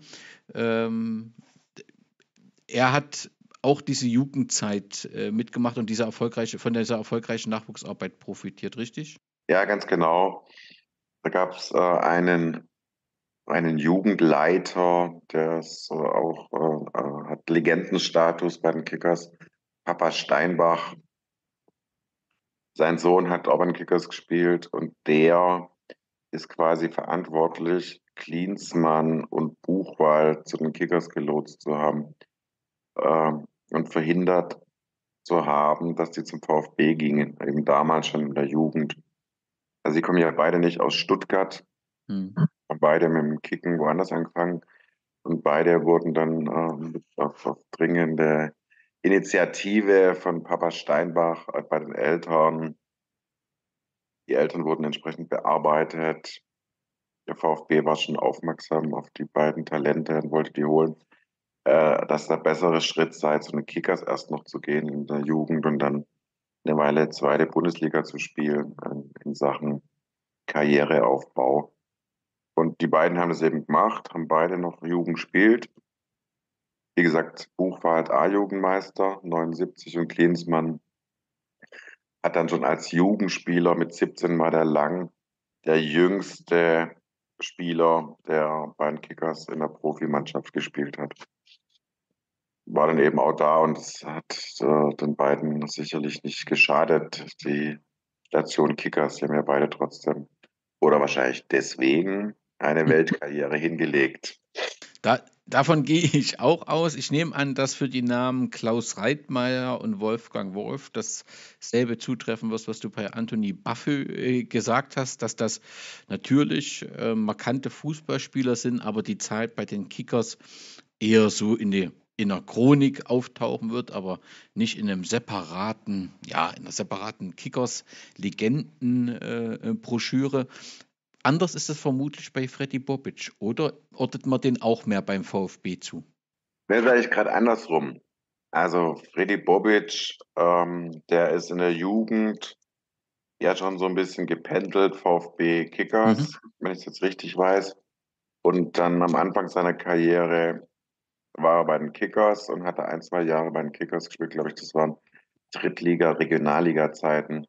Er hat auch diese Jugendzeit mitgemacht und von dieser erfolgreichen Nachwuchsarbeit profitiert, richtig? Ja, ganz genau. Da gab es einen Jugendleiter, der ist auch hat Legendenstatus bei den Kickers, Papa Steinbach. Sein Sohn hat auch bei den Kickers gespielt und der ist quasi verantwortlich, Klinsmann und Buchwald zu den Kickers gelotst zu haben und verhindert zu haben, dass die zum VfB gingen, eben damals schon in der Jugend. Also sie kommen ja beide nicht aus Stuttgart, haben beide mit dem Kicken woanders angefangen und beide wurden dann auf dringende Initiative von Papa Steinbach bei den Eltern. Die Eltern wurden entsprechend bearbeitet. Der VfB war schon aufmerksam auf die beiden Talente und wollte die holen. Dass der bessere Schritt sei, zu den Kickers erst noch zu gehen in der Jugend und dann eine Weile zweite Bundesliga zu spielen in Sachen Karriereaufbau. Und die beiden haben das eben gemacht, haben beide noch Jugend gespielt. Wie gesagt, Buch war halt A-Jugendmeister, 79, und Klinsmann hat dann schon als Jugendspieler mit 17 Mal der jüngste Spieler, der bei den Kickers in der Profimannschaft gespielt hat. War dann eben auch da und es hat den beiden sicherlich nicht geschadet. Die Station Kickers, die haben ja beide trotzdem oder wahrscheinlich deswegen eine Weltkarriere hingelegt. Davon gehe ich auch aus. Ich nehme an, dass für die Namen Klaus Reitmeier und Wolfgang Wolf dasselbe zutreffen wird, was du bei Anthony Baffö gesagt hast, dass das natürlich markante Fußballspieler sind, aber die Zeit bei den Kickers eher so in der Chronik auftauchen wird, aber nicht in einer separaten Kickers-Legenden-Broschüre. Anders ist es vermutlich bei Freddy Bobic, oder ordnet man den auch mehr beim VfB zu? Mir ist eigentlich gerade andersrum. Also Freddy Bobic, der ist in der Jugend ja schon so ein bisschen gependelt, VfB Kickers, wenn ich es jetzt richtig weiß. Und dann am Anfang seiner Karriere war er bei den Kickers und hatte 1, 2 Jahre bei den Kickers gespielt, glaube ich, das waren Drittliga-, Regionalliga-Zeiten.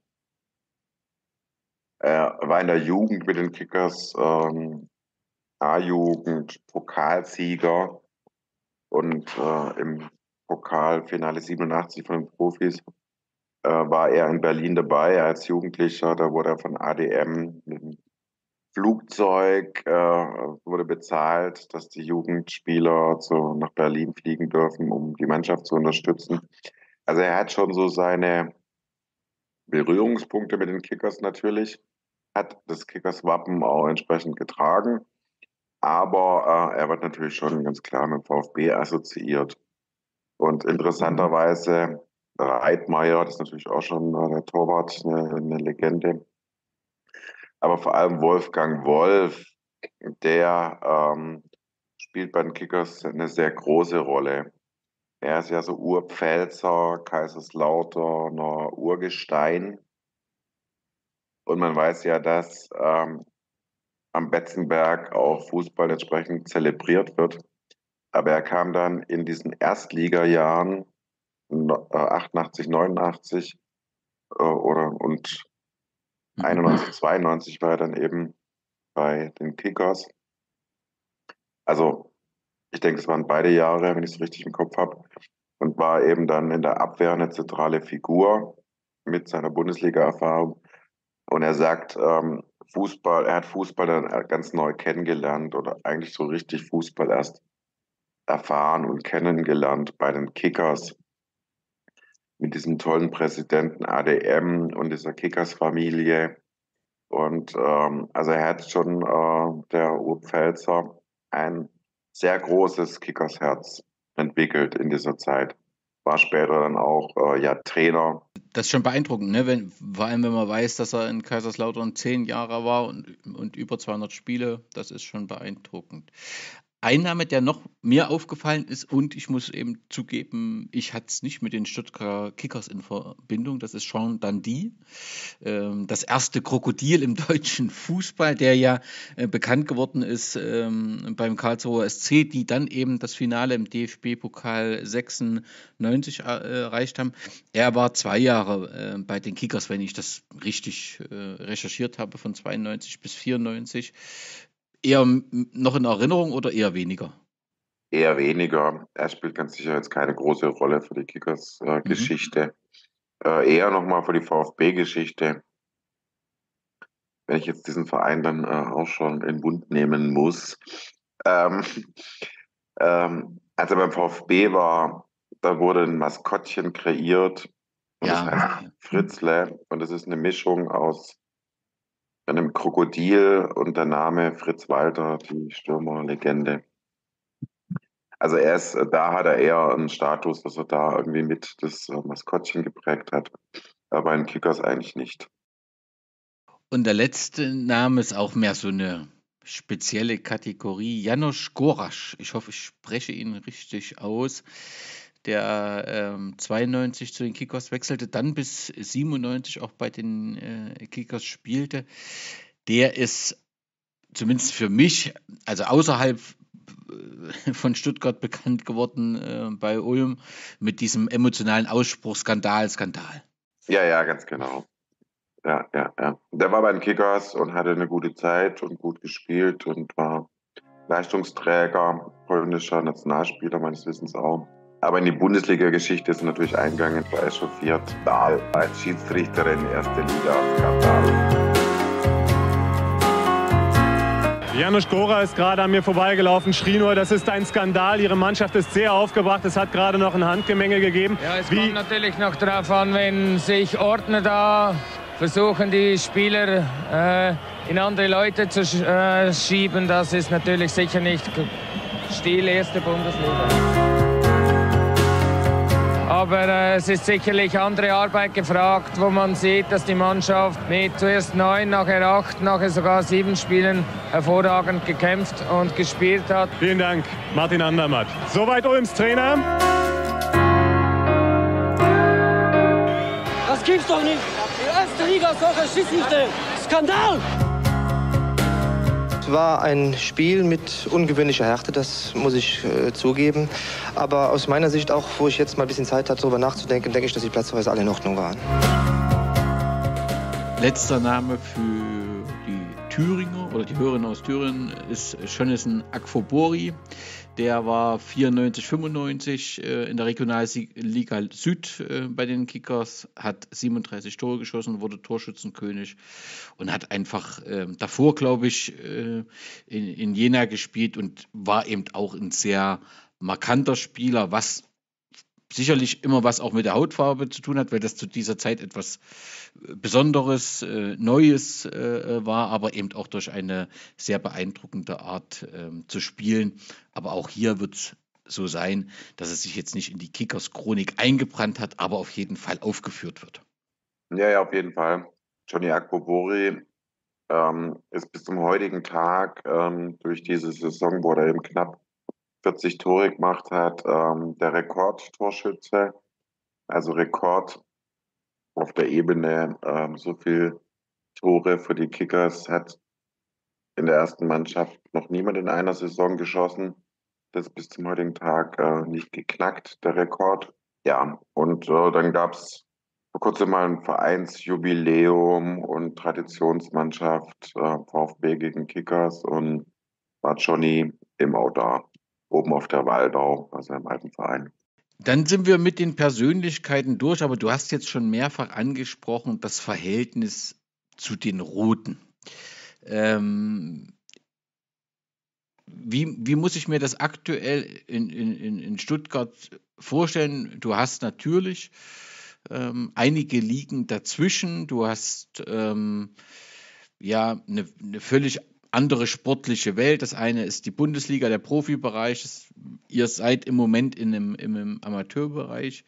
Er war in der Jugend mit den Kickers A-Jugend, Pokalsieger und im Pokalfinale 87 von den Profis war er in Berlin dabei als Jugendlicher. Da wurde er von ADM mit dem Flugzeug wurde bezahlt, dass die Jugendspieler nach Berlin fliegen dürfen, um die Mannschaft zu unterstützen. Also er hat schon so seine Berührungspunkte mit den Kickers natürlich, hat das Kickers-Wappen auch entsprechend getragen, aber er wird natürlich schon ganz klar mit dem VfB assoziiert. Und interessanterweise Reitmeier, das ist natürlich auch schon der Torwart, eine Legende, aber vor allem Wolfgang Wolf, der spielt bei den Kickers eine sehr große Rolle. Er ist ja so Urpfälzer, Kaiserslauterner Urgestein. Und man weiß ja, dass am Betzenberg auch Fußball entsprechend zelebriert wird. Aber er kam dann in diesen Erstligajahren 88, 89 und 91, 92 war er dann eben bei den Kickers. Also Ich denke, es waren beide Jahre, wenn ich es richtig im Kopf habe. Und war eben dann in der Abwehr eine zentrale Figur mit seiner Bundesliga-Erfahrung. Und er sagt, er hat Fußball dann ganz neu kennengelernt oder eigentlich so richtig Fußball erst erfahren und kennengelernt bei den Kickers mit diesem tollen Präsidenten ADM und dieser Kickers-Familie. Und also er hat schon, der Urpfälzer, ein sehr großes Kickersherz entwickelt in dieser Zeit. War später dann auch ja, Trainer. Das ist schon beeindruckend, ne? Vor allem, wenn man weiß, dass er in Kaiserslautern 10 Jahre war und über 200 Spiele, das ist schon beeindruckend. Ein Name, der noch mir aufgefallen ist, und ich muss eben zugeben, ich hatte es nicht mit den Stuttgarter Kickers in Verbindung, das ist Jean Dandy, das erste Krokodil im deutschen Fußball, der ja bekannt geworden ist beim Karlsruher SC, die dann eben das Finale im DFB-Pokal 96 erreicht haben. Er war 2 Jahre bei den Kickers, wenn ich das richtig recherchiert habe, von 92 bis 94. Eher noch in Erinnerung oder eher weniger? Eher weniger. Er spielt ganz sicher jetzt keine große Rolle für die Kickers-Geschichte. Eher nochmal für die VfB-Geschichte. Wenn ich jetzt diesen Verein dann auch schon in den Bund nehmen muss. Ähm, als er beim VfB war, da wurde ein Maskottchen kreiert und das Ja, heißt Fritzle und das ist eine Mischung aus einem Krokodil und der Name Fritz Walter, die Stürmerlegende. Also da hat er eher einen Status, dass er da irgendwie mit das Maskottchen geprägt hat, aber in Kickers eigentlich nicht. und der letzte Name ist auch mehr so eine spezielle Kategorie. János Goraš, ich hoffe, ich spreche ihn richtig aus, der 92 zu den Kickers wechselte, dann bis 97 auch bei den Kickers spielte. Der ist zumindest für mich, also außerhalb von Stuttgart bekannt geworden bei Ulm mit diesem emotionalen Ausspruch Skandal. Ja, ja, ganz genau. Ja, ja, ja. Der war bei den Kickers und hatte eine gute Zeit und gut gespielt und war Leistungsträger, polnischer Nationalspieler meines Wissens auch. Aber in die Bundesliga-Geschichte ist er natürlich eingegangen, war echauffiert. Dahl als Schiedsrichterin erste Liga, Skandal. János Góra ist gerade an mir vorbeigelaufen, schrie nur, das ist ein Skandal. Ihre Mannschaft ist sehr aufgebracht. Es hat gerade noch ein Handgemenge gegeben. Ja, es kommt natürlich noch darauf an, wenn sich Ordner da versuchen, die Spieler in andere Leute zu schieben. Das ist natürlich sicher nicht Stil erste Bundesliga. Aber es ist sicherlich andere Arbeit gefragt, wo man sieht, dass die Mannschaft mit zuerst 9, nachher 8, nachher sogar 7 Spielen hervorragend gekämpft und gespielt hat. Vielen Dank, Martin Andermatt. Soweit Ulms Trainer. Das gibt's doch nicht. Die erste Liga ist doch ein Schiedsrichter. Skandal! Es war ein Spiel mit ungewöhnlicher Härte, das muss ich zugeben. Aber aus meiner Sicht, auch wo ich jetzt mal ein bisschen Zeit hatte, darüber nachzudenken, denke ich, dass die Platzverweise alle in Ordnung waren. Letzter Name für die Thüringer oder die Hörerinnen aus Thüringen ist Jonathan Akfobori. Der war 94, 95 in der Regionalliga Süd bei den Kickers, hat 37 Tore geschossen, wurde Torschützenkönig und hat einfach davor, glaube ich, in Jena gespielt und war eben auch ein sehr markanter Spieler, was sicherlich immer was auch mit der Hautfarbe zu tun hat, weil das zu dieser Zeit etwas Besonderes, Neues war, aber eben auch durch eine sehr beeindruckende Art zu spielen. Aber auch hier wird es so sein, dass es sich jetzt nicht in die Kickers-Chronik eingebrannt hat, aber auf jeden Fall aufgeführt wird. Ja, ja, auf jeden Fall. Johnny Akpobori ist bis zum heutigen Tag durch diese Saison, wo er eben knapp 40 Tore gemacht hat, der Rekordtorschütze, also Rekord auf der Ebene, so viel Tore für die Kickers hat in der ersten Mannschaft noch niemand in einer Saison geschossen. Das ist bis zum heutigen Tag nicht geknackt, der Rekord. Ja, und dann gab es vor kurzem mal ein Vereinsjubiläum und Traditionsmannschaft, VfB gegen Kickers und war Johnny immer auch da. oben auf der Waldau, also im alten Verein. Dann sind wir mit den Persönlichkeiten durch, aber du hast jetzt schon mehrfach angesprochen, das Verhältnis zu den Roten. Wie muss ich mir das aktuell in Stuttgart vorstellen? Du hast natürlich einige Ligen dazwischen. Du hast eine völlig andere sportliche Welt. Das eine ist die Bundesliga, der Profibereich. Ihr seid im Moment im Amateurbereich.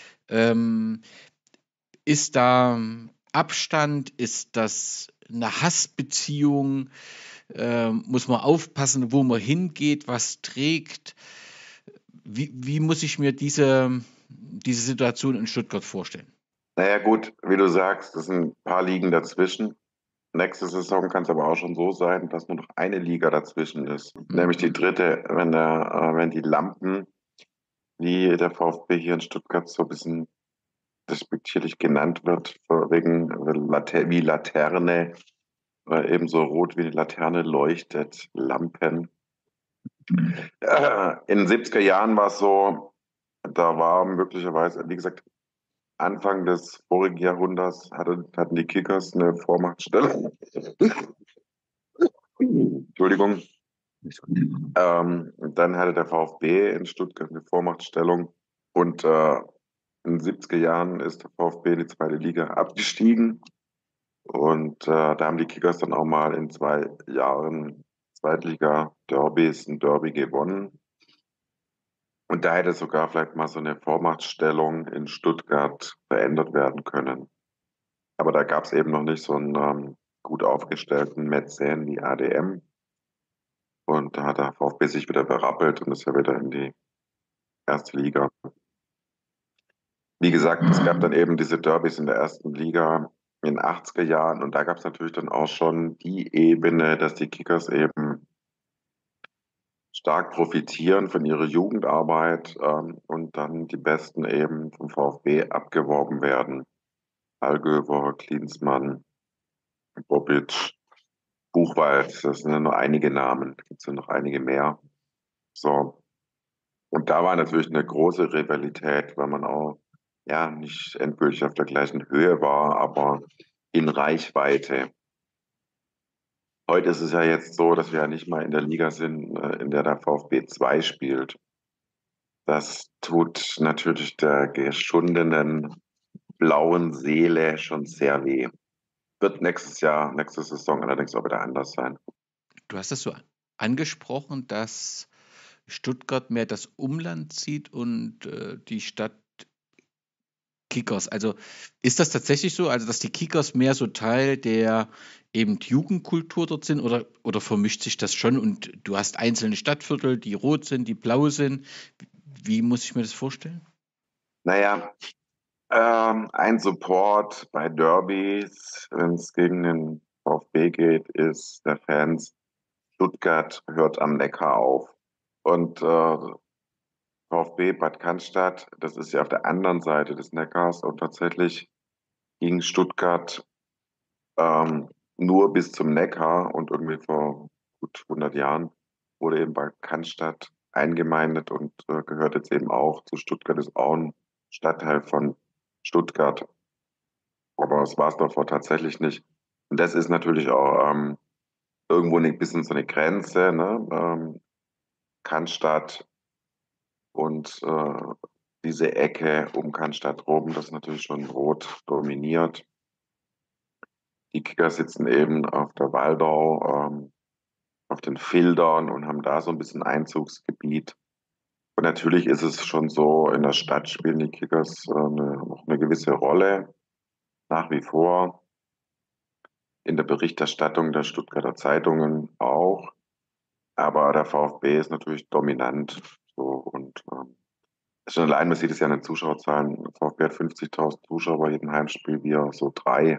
Ist da Abstand? Ist das eine Hassbeziehung? Muss man aufpassen, wo man hingeht, was trägt? Wie muss ich mir diese Situation in Stuttgart vorstellen? Naja gut, wie du sagst, es sind ein paar Ligen dazwischen. Nächste Saison kann es aber auch schon so sein, dass nur noch eine Liga dazwischen ist, nämlich die dritte, wenn die Lampen, wie der VfB hier in Stuttgart so ein bisschen despektierlich genannt wird, wegen wie Laterne, ebenso rot wie die Laterne leuchtet, Lampen. In den 70er Jahren war es so, da war möglicherweise, wie gesagt, Anfang des vorigen Jahrhunderts hatten die Kickers eine Vormachtstellung. Entschuldigung. Dann hatte der VfB in Stuttgart eine Vormachtstellung und in den 70er Jahren ist der VfB in die zweite Liga abgestiegen und da haben die Kickers dann auch mal in 2 Jahren Zweitliga-Derbys ein Derby gewonnen. Und da hätte sogar vielleicht mal so eine Vormachtstellung in Stuttgart verändert werden können. Aber da gab es eben noch nicht so einen gut aufgestellten Mäzen wie ADM. Und da hat der VfB sich wieder berappelt und ist ja wieder in die erste Liga. Wie gesagt, es gab dann eben diese Derbys in der ersten Liga in den 80er Jahren. Und da gab es natürlich dann auch schon die Ebene, dass die Kickers eben stark profitieren von ihrer Jugendarbeit und dann die Besten eben vom VfB abgeworben werden. Allgöwer, Klinsmann, Bobic, Buchwald, das sind ja nur einige Namen, da gibt es ja noch einige mehr. So. Und da war natürlich eine große Rivalität, weil man auch ja nicht endgültig auf der gleichen Höhe war, aber in Reichweite. Heute ist es ja jetzt so, dass wir ja nicht mal in der Liga sind, in der der VfB 2 spielt. Das tut natürlich der geschundenen blauen Seele schon sehr weh. Wird nächste Saison allerdings auch wieder anders sein. Du hast das so angesprochen, dass Stuttgart mehr das Umland sieht und die Stadt Kickers. Also ist das tatsächlich so, also dass die Kickers mehr so Teil der eben Jugendkultur dort sind oder vermischt sich das schon und du hast einzelne Stadtviertel, die rot sind, die blau sind? Wie muss ich mir das vorstellen? Naja, ein Support bei Derbys, wenn es gegen den VfB geht, ist der Fans, Stuttgart hört am Neckar auf. Und VfB Bad Cannstatt, das ist ja auf der anderen Seite des Neckars und tatsächlich ging Stuttgart nur bis zum Neckar und irgendwie vor gut 100 Jahren wurde eben Bad Cannstatt eingemeindet und gehört jetzt eben auch zu Stuttgart, ist auch ein Stadtteil von Stuttgart. Aber das war es davor tatsächlich nicht. Und das ist natürlich auch irgendwo ein bisschen so eine Grenze, ne? Cannstatt und diese Ecke um Cannstatt rum, das ist natürlich schon rot dominiert. Die Kicker sitzen eben auf der Waldau, auf den Fildern und haben da so ein bisschen Einzugsgebiet. Und natürlich ist es schon so, in der Stadt spielen die Kickers noch eine gewisse Rolle, nach wie vor. In der Berichterstattung der Stuttgarter Zeitungen auch. Aber der VfB ist natürlich dominant. So, und schon allein, man sieht es ja in den Zuschauerzahlen. Der VfB hat 50.000 Zuschauer bei jedem Heimspiel, wir so 3.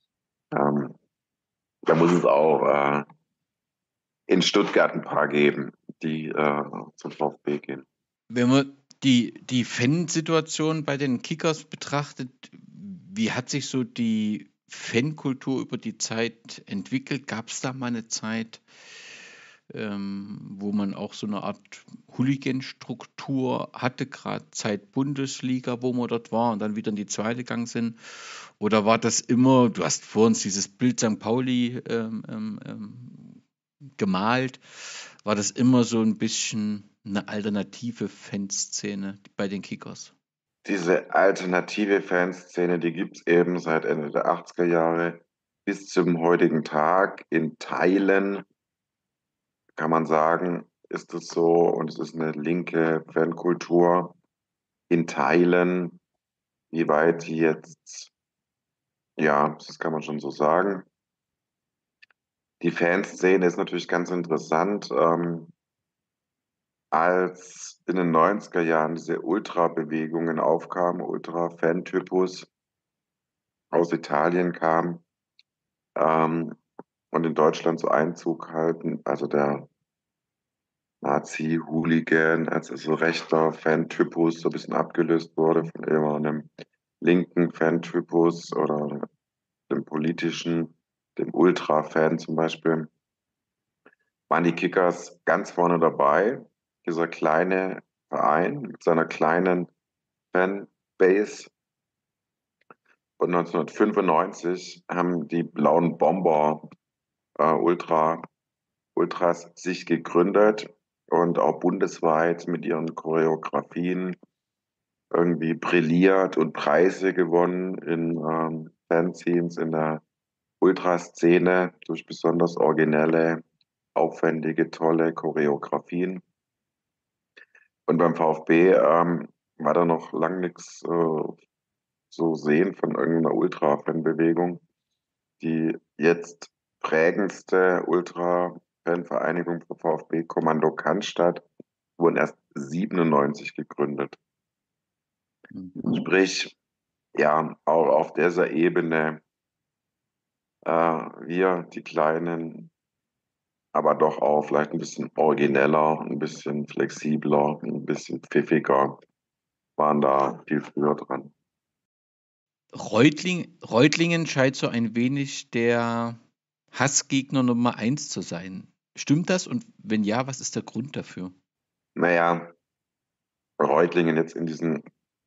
Da muss es auch in Stuttgart ein paar geben, die zum VfB gehen. Wenn man die Fansituation bei den Kickers betrachtet, wie hat sich so die Fankultur über die Zeit entwickelt? Gab es da mal eine Zeit, wo man auch so eine Art Hooligan-Struktur hatte, gerade Zeit Bundesliga, wo man dort war und dann wieder in die zweite gegangen sind? Oder war das immer, du hast vor uns dieses Bild St. Pauli gemalt, war das immer so ein bisschen eine alternative Fanszene bei den Kickers? Diese alternative Fanszene, die gibt es eben seit Ende der 80er Jahre bis zum heutigen Tag. In Teilen kann man sagen, ist es so, und es ist eine linke Fankultur. In Teilen, wie weit die jetzt, ja, das kann man schon so sagen. Die Fanszene ist natürlich ganz interessant. Als in den 90er Jahren diese Ultra-Bewegungen aufkamen, Ultra-Fan-Typus aus Italien kam und in Deutschland so Einzug halten, also der Nazi-Hooligan, als so rechter Fan-Typus so ein bisschen abgelöst wurde von eher einem linken Fan-Typus oder dem politischen, dem Ultra-Fan zum Beispiel, waren die Kickers ganz vorne dabei. Dieser kleine Verein mit seiner kleinen Fanbase. Und 1995 haben die Blauen Bomber Ultras sich gegründet und auch bundesweit mit ihren Choreografien irgendwie brilliert und Preise gewonnen in Fanzines in der Ultraszene durch besonders originelle, aufwendige, tolle Choreografien. Und beim VfB war da noch lang nichts so sehen von irgendeiner Ultra-Fan-Bewegung. Die jetzt prägendste Ultra-Fan-Vereinigung für VfB, Kommando Cannstatt, wurden erst 97 gegründet. Sprich, ja, auch auf dieser Ebene wir, die Kleinen, aber doch auch vielleicht ein bisschen origineller, ein bisschen flexibler, ein bisschen pfiffiger, waren da viel früher dran. Reutlingen scheint so ein wenig der Hassgegner Nummer 1 zu sein. Stimmt das? Und wenn ja, was ist der Grund dafür? Naja, Reutlingen jetzt in diesen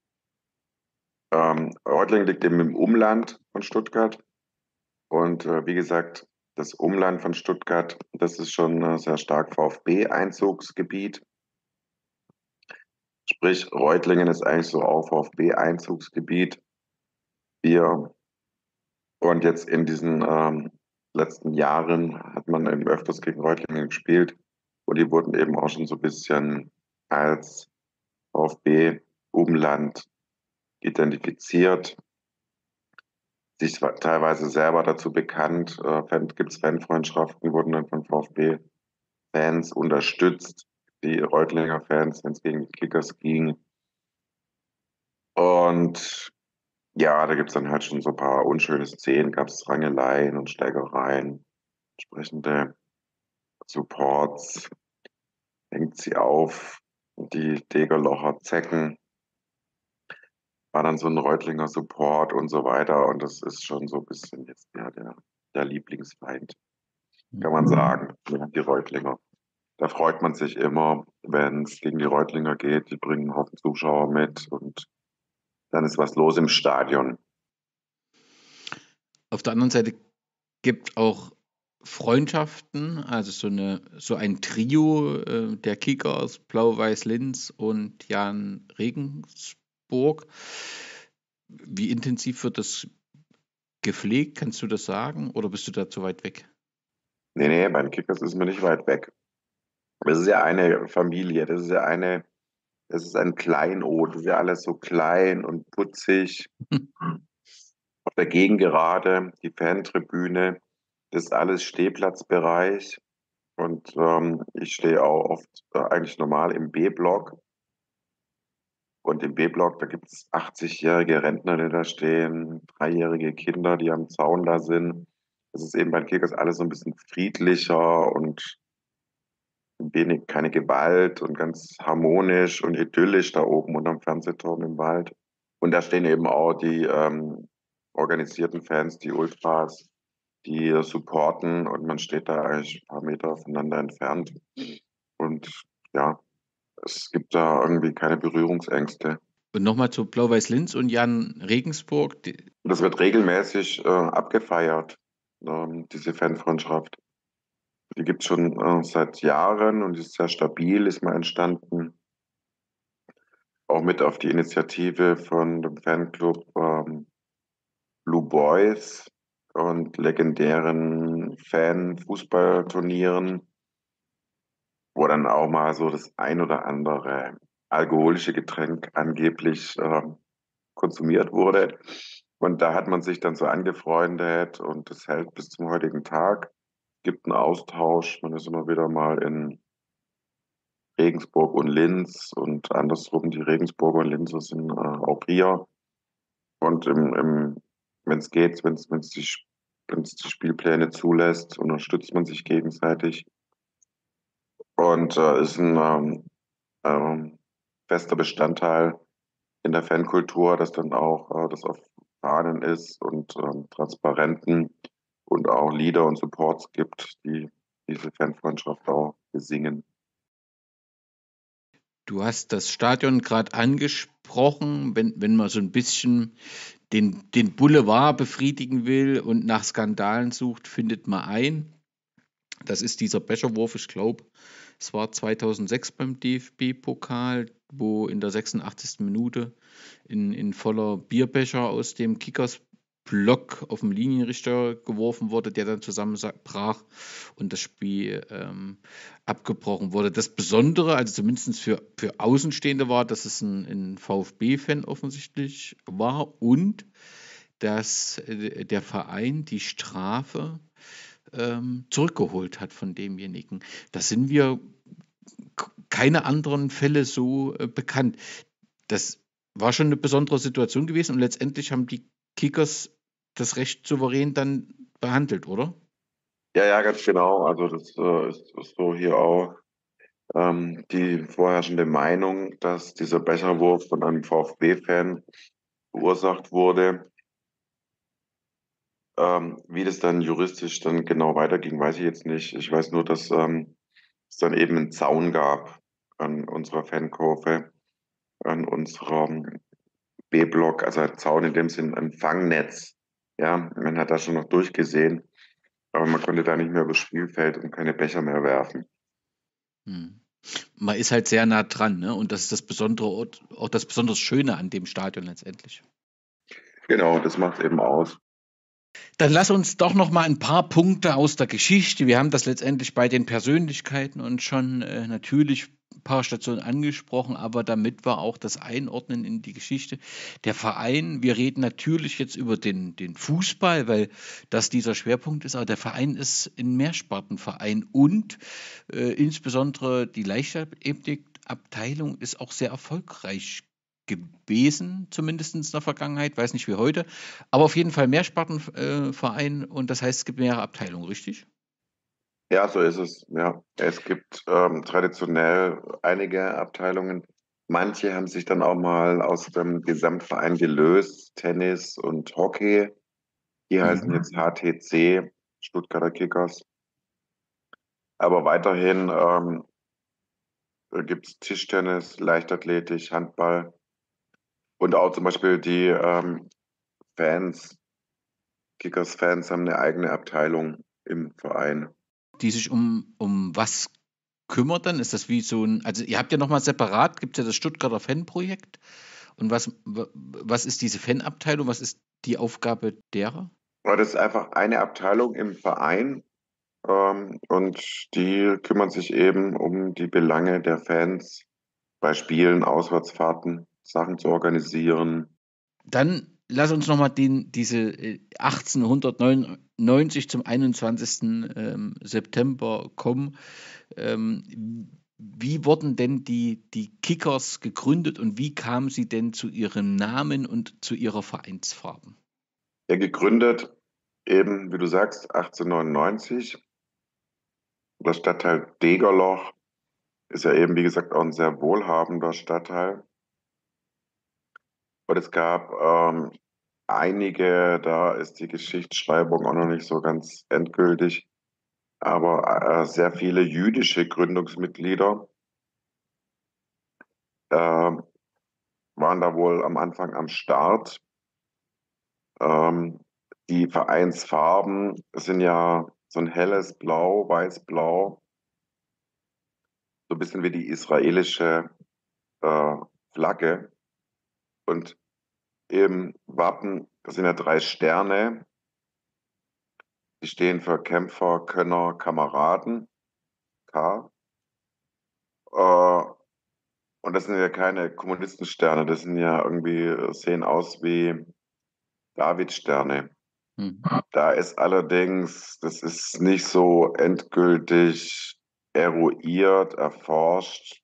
Reutlingen liegt eben im Umland von Stuttgart. Und wie gesagt, das Umland von Stuttgart, das ist schon sehr stark VfB-Einzugsgebiet. Sprich, Reutlingen ist eigentlich so auch VfB-Einzugsgebiet. Und jetzt in diesen letzten Jahren hat man eben öfters gegen Reutlingen gespielt. Und die wurden eben auch schon so ein bisschen als VfB-Umland identifiziert. Sich teilweise selber dazu bekannt. Gibt es Fanfreundschaften, wurden dann von VfB-Fans unterstützt, die Reutlinger Fans, wenn es gegen die Kickers ging. Und ja, da gibt es dann halt schon so ein paar unschöne Szenen, gab es Rangeleien und Schlägereien, entsprechende Supports, hängt sie auf, die Degerlocher Zecken, war dann so ein Reutlinger Support und so weiter. Und das ist schon so ein bisschen jetzt ja, der Lieblingsfeind, kann man sagen, die Reutlinger. Da freut man sich immer, wenn es gegen die Reutlinger geht. Die bringen einen Haufen Zuschauer mit und dann ist was los im Stadion. Auf der anderen Seite gibt auch Freundschaften, also so ein Trio der Kickers, Blau-Weiß-Linz und Jan Regensburg. Wie intensiv wird das gepflegt? Kannst du das sagen oder bist du da zu weit weg? Nee, bei den Kickers ist man nicht weit weg. Das ist ja eine Familie, das ist ein Kleinod, das ist ja alles so klein und putzig. Auf der Gegengerade, die Fantribüne, das ist alles Stehplatzbereich. Und ich stehe auch oft eigentlich normal im B-Block. Und im B-Block, da gibt es 80-jährige Rentner, die da stehen, 3-jährige Kinder, die am Zaun da sind. Das ist eben bei den Kickers alles so ein bisschen friedlicher und keine Gewalt und ganz harmonisch und idyllisch da oben unterm Fernsehturm im Wald. Und da stehen eben auch die organisierten Fans, die Ultras, die supporten und man steht da eigentlich ein paar Meter voneinander entfernt. Und ja, es gibt da irgendwie keine Berührungsängste. Und nochmal zu Blau-Weiß-Linz und Jan Regensburg. Das wird regelmäßig abgefeiert, diese Fanfreundschaft. Die gibt es schon seit Jahren und ist sehr stabil, ist mal entstanden. Auch mit auf die Initiative von dem Fanclub Blue Boys und legendären Fan-Fußballturnieren, wo dann auch mal so das ein oder andere alkoholische Getränk angeblich konsumiert wurde. Und da hat man sich dann so angefreundet und das hält bis zum heutigen Tag. Gibt einen Austausch, man ist immer wieder mal in Regensburg und Linz und andersrum, die Regensburger und Linzer sind auch hier. Und wenn es geht, wenn es die Spielpläne zulässt, unterstützt man sich gegenseitig. Und ist ein fester Bestandteil in der Fankultur, dass dann auch das auf Fahnen ist und Transparenten und auch Lieder und Supports gibt, die diese Fanfreundschaft auch besingen. Du hast das Stadion gerade angesprochen, wenn man so ein bisschen den Boulevard befriedigen will und nach Skandalen sucht, findet man ein. Das ist dieser Becherwurf, ich glaube, es war 2006 beim DFB-Pokal, wo in der 86. Minute in voller Bierbecher aus dem Kickers-Block auf den Linienrichter geworfen wurde, der dann zusammenbrach und das Spiel abgebrochen wurde. Das Besondere, also zumindest für Außenstehende, war, dass es ein VfB-Fan offensichtlich war und dass der Verein die Strafe zurückgeholt hat von demjenigen. Da sind wir keine anderen Fälle so bekannt. Das war schon eine besondere Situation gewesen und letztendlich haben die Kickers das recht souverän dann behandelt, oder? Ja, ganz genau. Also das ist so hier auch die vorherrschende Meinung, dass dieser Becherwurf von einem VfB-Fan verursacht wurde. Wie das dann juristisch dann genau weiterging, weiß ich jetzt nicht. Ich weiß nur, dass es dann eben einen Zaun gab an unserer Fankurve, an unserem B-Block, also ein Zaun in dem Sinn, ein Fangnetz. Ja, man hat da schon noch durchgesehen, aber man konnte da nicht mehr übers Spielfeld und keine Becher mehr werfen. Man ist halt sehr nah dran, ne? Und das ist das Besondere, auch das besonders Schöne an dem Stadion letztendlich. Genau, das macht es eben aus. Dann lass uns doch noch mal ein paar Punkte aus der Geschichte. Wir haben das letztendlich bei den Persönlichkeiten und schon natürlich ein paar Stationen angesprochen, aber damit wir auch das einordnen in die Geschichte. Der Verein, wir reden natürlich jetzt über den Fußball, weil das dieser Schwerpunkt ist, aber der Verein ist ein Mehrspartenverein und insbesondere die Leichtathletikabteilung ist auch sehr erfolgreich gewesen, zumindest in der Vergangenheit, weiß nicht wie heute, aber auf jeden Fall Mehrspartenverein und das heißt, es gibt mehrere Abteilungen, richtig? Ja, so ist es. Ja, es gibt traditionell einige Abteilungen. Manche haben sich dann auch mal aus dem Gesamtverein gelöst, Tennis und Hockey. Die heißen jetzt HTC, Stuttgarter Kickers. Aber weiterhin gibt es Tischtennis, Leichtathletik, Handball und auch zum Beispiel die Fans, Kickers-Fans haben eine eigene Abteilung im Verein. Die sich um was kümmert dann? Ist das wie so ein, also ihr habt ja nochmal separat, gibt es ja das Stuttgarter Fanprojekt. Und was ist diese Fanabteilung? Was ist die Aufgabe derer? Das ist einfach eine Abteilung im Verein und die kümmern sich eben um die Belange der Fans bei Spielen, Auswärtsfahrten, Sachen zu organisieren. Dann lass uns nochmal diese 1899 zum 21. September kommen. Wie wurden denn die Kickers gegründet und wie kamen sie denn zu ihrem Namen und zu ihrer Vereinsfarben? Ja, gegründet eben, wie du sagst, 1899. Der Stadtteil Degerloch ist ja eben, wie gesagt, auch ein sehr wohlhabender Stadtteil. Und es gab einige, da ist die Geschichtsschreibung auch noch nicht so ganz endgültig, aber sehr viele jüdische Gründungsmitglieder äh, waren da wohl am Anfang am Start. Ähm, Die Vereinsfarben sind ja so ein helles Blau, weiß-blau, so ein bisschen wie die israelische äh, Flagge. Und im Wappen, das sind ja 3 Sterne, die stehen für Kämpfer, Könner, Kameraden, K. Äh, und das sind ja keine Kommunistensterne, das sind ja irgendwie, sehen aus wie Davidsterne. Hm. Da ist allerdings, das ist nicht so endgültig eruiert, erforscht,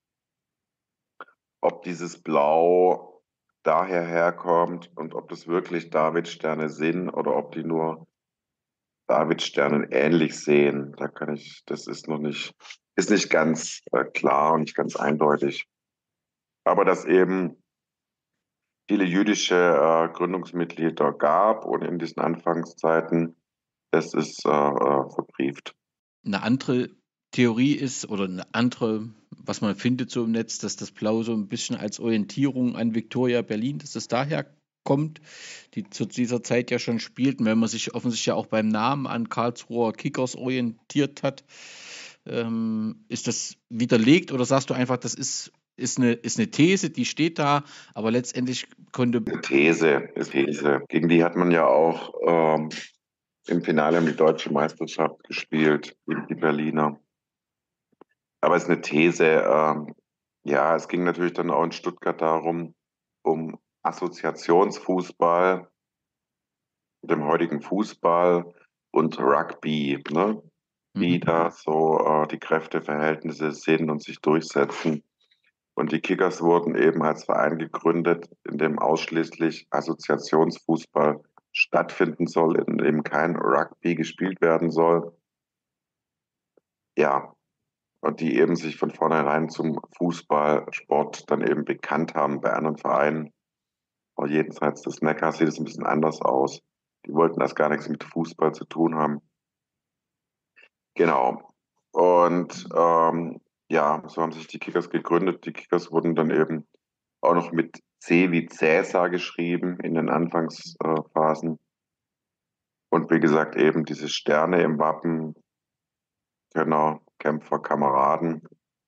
ob dieses Blau daher herkommt und ob das wirklich Davidsterne sind oder ob die nur Davidsternen ähnlich sehen. Das ist nicht ganz klar und nicht ganz eindeutig. Aber dass eben viele jüdische Gründungsmitglieder gab und in diesen Anfangszeiten, das ist verbrieft. Eine andere Theorie ist oder eine andere, was man findet so im Netz, dass das Blau so ein bisschen als Orientierung an Victoria Berlin, dass das daher kommt, die zu dieser Zeit ja schon spielten, wenn man sich offensichtlich ja auch beim Namen an Karlsruher Kickers orientiert hat. Ist das widerlegt oder sagst du einfach, das ist eine These, die steht da, aber letztendlich konnte. These. Gegen die hat man ja auch im Finale um die deutsche Meisterschaft gespielt, gegen die Berliner. Aber es ist eine These. Ja, es ging natürlich dann auch in Stuttgart darum, um Assoziationsfußball, dem heutigen Fußball und Rugby, ne? Wie da so die Kräfteverhältnisse sind und sich durchsetzen. Und die Kickers wurden eben als Verein gegründet, in dem ausschließlich Assoziationsfußball stattfinden soll, in dem kein Rugby gespielt werden soll. Ja, und die eben sich von vornherein zum Fußballsport dann eben bekannt haben bei anderen Vereinen. Aber jenseits des Neckars sieht es ein bisschen anders aus. Die wollten das gar nichts mit Fußball zu tun haben. Genau. Und ja, so haben sich die Kickers gegründet. Die Kickers wurden dann eben auch noch mit C wie Cäsar geschrieben in den Anfangsphasen. Und wie gesagt, eben diese Sterne im Wappen, Könner, Kämpfer, Kameraden.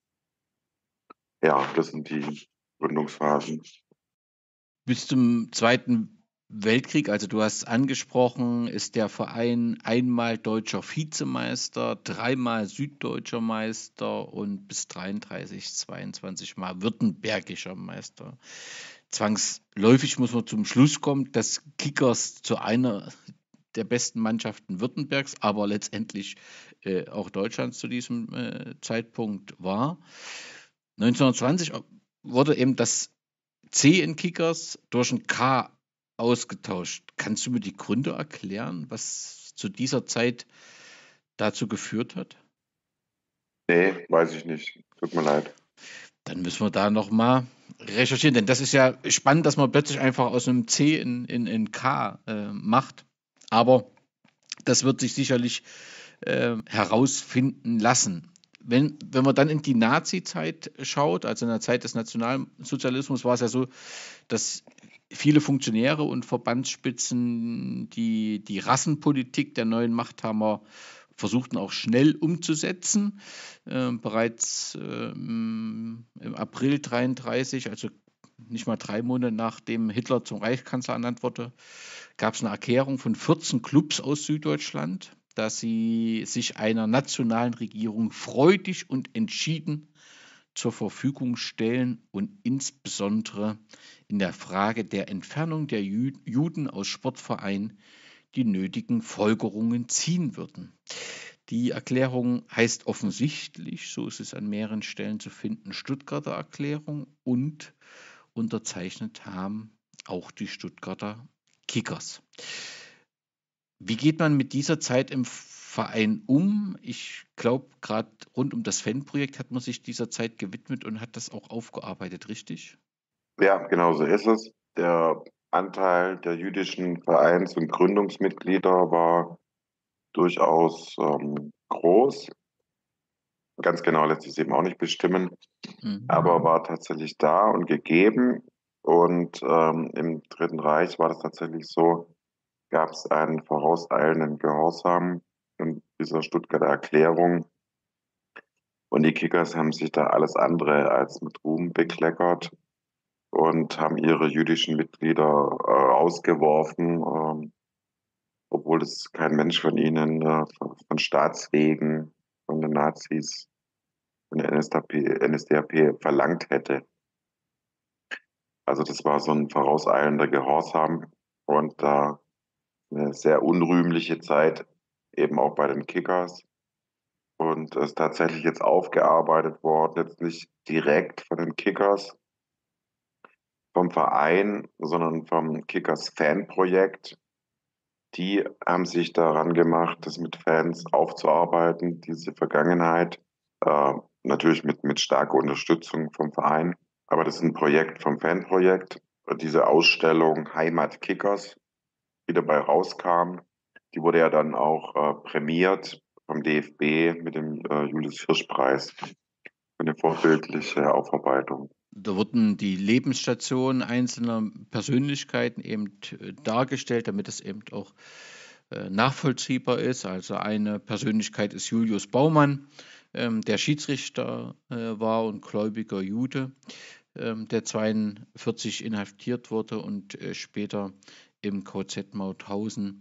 Ja, das sind die Gründungsphasen. Bis zum Zweiten Weltkrieg, also du hast es angesprochen, ist der Verein einmal deutscher Vizemeister, 3-mal süddeutscher Meister und bis 33, 22 Mal württembergischer Meister. Zwangsläufig muss man zum Schluss kommen, dass Kickers zu einer der besten Mannschaften Württembergs, aber letztendlich auch Deutschlands zu diesem Zeitpunkt war. 1920 wurde eben das C in Kickers durch ein K ausgetauscht. Kannst du mir die Gründe erklären, was zu dieser Zeit dazu geführt hat? Nee, weiß ich nicht. Tut mir leid. Dann müssen wir da nochmal recherchieren, denn das ist ja spannend, dass man plötzlich einfach aus einem C in K macht. Aber das wird sich sicherlich herausfinden lassen. Wenn man dann in die Nazi-Zeit schaut, also in der Zeit des Nationalsozialismus, war es ja so, dass viele Funktionäre und Verbandsspitzen die Rassenpolitik der neuen Machthaber versuchten auch schnell umzusetzen. Bereits im April 1933, also nicht mal 3 Monate nachdem Hitler zum Reichskanzler ernannt wurde, gab es eine Erklärung von 14 Clubs aus Süddeutschland, dass sie sich einer nationalen Regierung freudig und entschieden zur Verfügung stellen und insbesondere in der Frage der Entfernung der Juden aus Sportvereinen die nötigen Folgerungen ziehen würden. Die Erklärung heißt offensichtlich, so ist es an mehreren Stellen zu finden, Stuttgarter Erklärung, und unterzeichnet haben auch die Stuttgarter Kickers. Wie geht man mit dieser Zeit im Verein um? Ich glaube, gerade rund um das Fanprojekt hat man sich dieser Zeit gewidmet und hat das auch aufgearbeitet, richtig? Ja, genau so ist es. Der Anteil der jüdischen Vereins- und Gründungsmitglieder war durchaus groß. Ganz genau lässt sich es eben auch nicht bestimmen, aber war tatsächlich da und gegeben. Und im Dritten Reich war das tatsächlich so, gab es einen vorauseilenden Gehorsam in dieser Stuttgarter Erklärung. Und die Kickers haben sich da alles andere als mit Ruhm bekleckert und haben ihre jüdischen Mitglieder rausgeworfen, obwohl es kein Mensch von ihnen von Staatswegen, von den Nazis, von der NSDAP verlangt hätte. Also das war so ein vorauseilender Gehorsam und eine sehr unrühmliche Zeit eben auch bei den Kickers. Und es ist tatsächlich jetzt aufgearbeitet worden, jetzt nicht direkt von den Kickers, vom Verein, sondern vom Kickers Fanprojekt. Die haben sich daran gemacht, das mit Fans aufzuarbeiten, diese Vergangenheit. Natürlich mit starker Unterstützung vom Verein. Aber das ist ein Projekt vom Fanprojekt. Diese Ausstellung Heimat Kickers, die dabei rauskam, die wurde ja dann auch prämiert vom DFB mit dem Julius-Hirsch-Preis für eine vorbildliche Aufarbeitung. Da wurden die Lebensstationen einzelner Persönlichkeiten eben dargestellt, damit es eben auch nachvollziehbar ist. Also eine Persönlichkeit ist Julius Baumann, der Schiedsrichter war und gläubiger Jude, der 42 inhaftiert wurde und später im KZ Mauthausen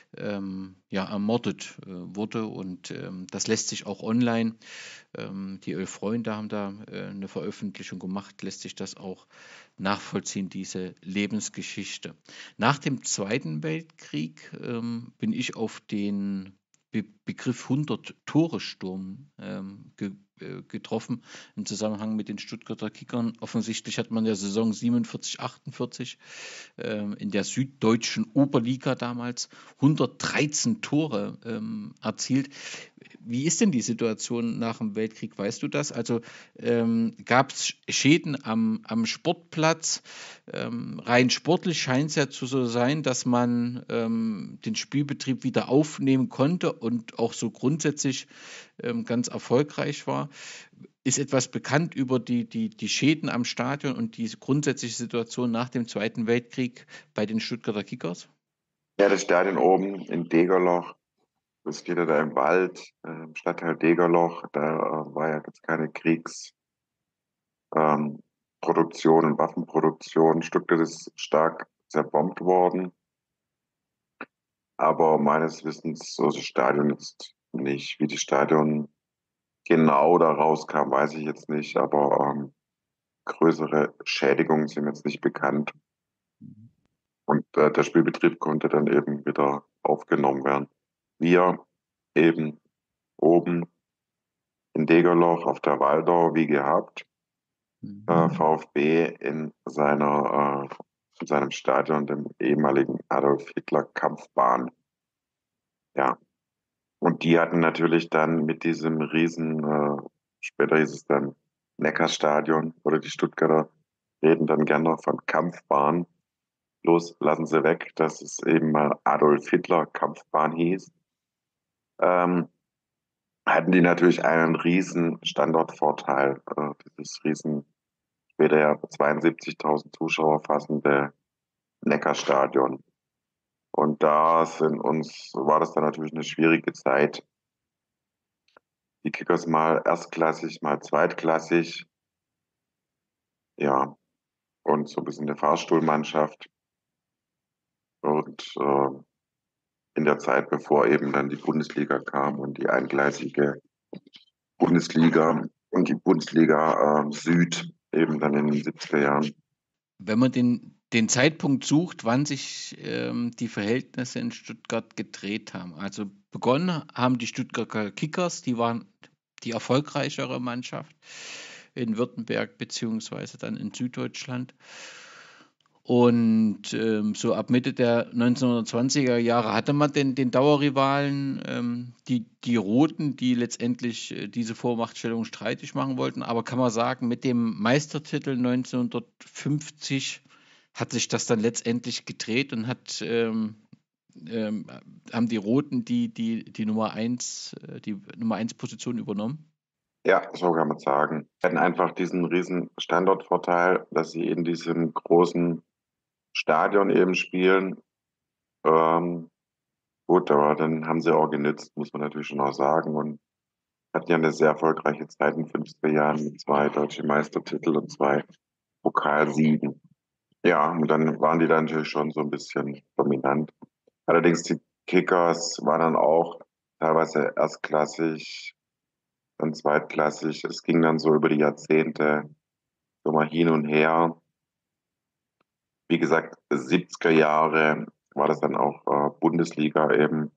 ermordet wurde. Und das lässt sich auch online, die 11 Freunde haben da eine Veröffentlichung gemacht, lässt sich das auch nachvollziehen, diese Lebensgeschichte. Nach dem Zweiten Weltkrieg bin ich auf den Begriff 100-Tore-Sturm getroffen im Zusammenhang mit den Stuttgarter Kickern. Offensichtlich hat man in der Saison 47/48 in der süddeutschen Oberliga damals 113 Tore erzielt. Wie ist denn die Situation nach dem Weltkrieg? Weißt du das? Also gab es Schäden am Sportplatz? Rein sportlich scheint es ja zu so sein, dass man den Spielbetrieb wieder aufnehmen konnte und auch so grundsätzlich ganz erfolgreich war. Ist etwas bekannt über die Schäden am Stadion und die grundsätzliche Situation nach dem Zweiten Weltkrieg bei den Stuttgarter Kickers? Ja, das Stadion oben in Degerloch, das steht ja da im Wald, im Stadtteil Degerloch, da war ja jetzt keine Kriegsproduktion und Waffenproduktion. Stuttgart ist stark zerbombt worden, aber meines Wissens so das Stadion jetzt nicht. Wie das Stadion genau da rauskam, weiß ich jetzt nicht, aber größere Schädigungen sind jetzt nicht bekannt. Und der Spielbetrieb konnte dann eben wieder aufgenommen werden. Wir eben oben in Degerloch auf der Waldau wie gehabt. VfB in seinem Stadion, dem ehemaligen Adolf-Hitler-Kampfbahn. Ja. Und die hatten natürlich dann mit diesem später hieß es dann Neckarstadion oder die Stuttgarter reden dann gerne von Kampfbahn. Bloß lassen sie weg, dass es eben mal Adolf Hitler Kampfbahn hieß. Hatten die natürlich einen riesen Standortvorteil. Dieses später ja 72.000 Zuschauer fassende Neckarstadion. Und war das dann natürlich eine schwierige Zeit. Die Kickers mal erstklassig, mal zweitklassig. Ja, und so ein bisschen eine Fahrstuhlmannschaft. Und in der Zeit, bevor eben dann die Bundesliga kam und die eingleisige Bundesliga und die Bundesliga Süd eben dann in den 70er Jahren. Wenn man den Zeitpunkt sucht, wann sich die Verhältnisse in Stuttgart gedreht haben. Also begonnen haben die Stuttgarter Kickers, die waren die erfolgreichere Mannschaft in Württemberg beziehungsweise dann in Süddeutschland. Und so ab Mitte der 1920er Jahre hatte man den Dauerrivalen, die Roten, die letztendlich diese Vormachtstellung streitig machen wollten. Aber kann man sagen, mit dem Meistertitel 1950 hat sich das dann letztendlich gedreht und haben die Roten die Nummer 1 Position übernommen? Ja, so kann man sagen. Sie hatten einfach diesen riesen Standortvorteil, dass sie in diesem großen Stadion eben spielen. Gut, aber dann haben sie auch genützt, muss man natürlich schon auch sagen. Und hatten ja eine sehr erfolgreiche Zeit in den 50er Jahren mit 2 deutsche Meistertitel und 2 Pokalsiegen. Ja, und dann waren die dann natürlich schon so ein bisschen dominant. Allerdings die Kickers waren dann auch teilweise erstklassig, dann zweitklassig. Es ging dann so über die Jahrzehnte so mal hin und her. Wie gesagt, 70er Jahre war das dann auch Bundesliga eben.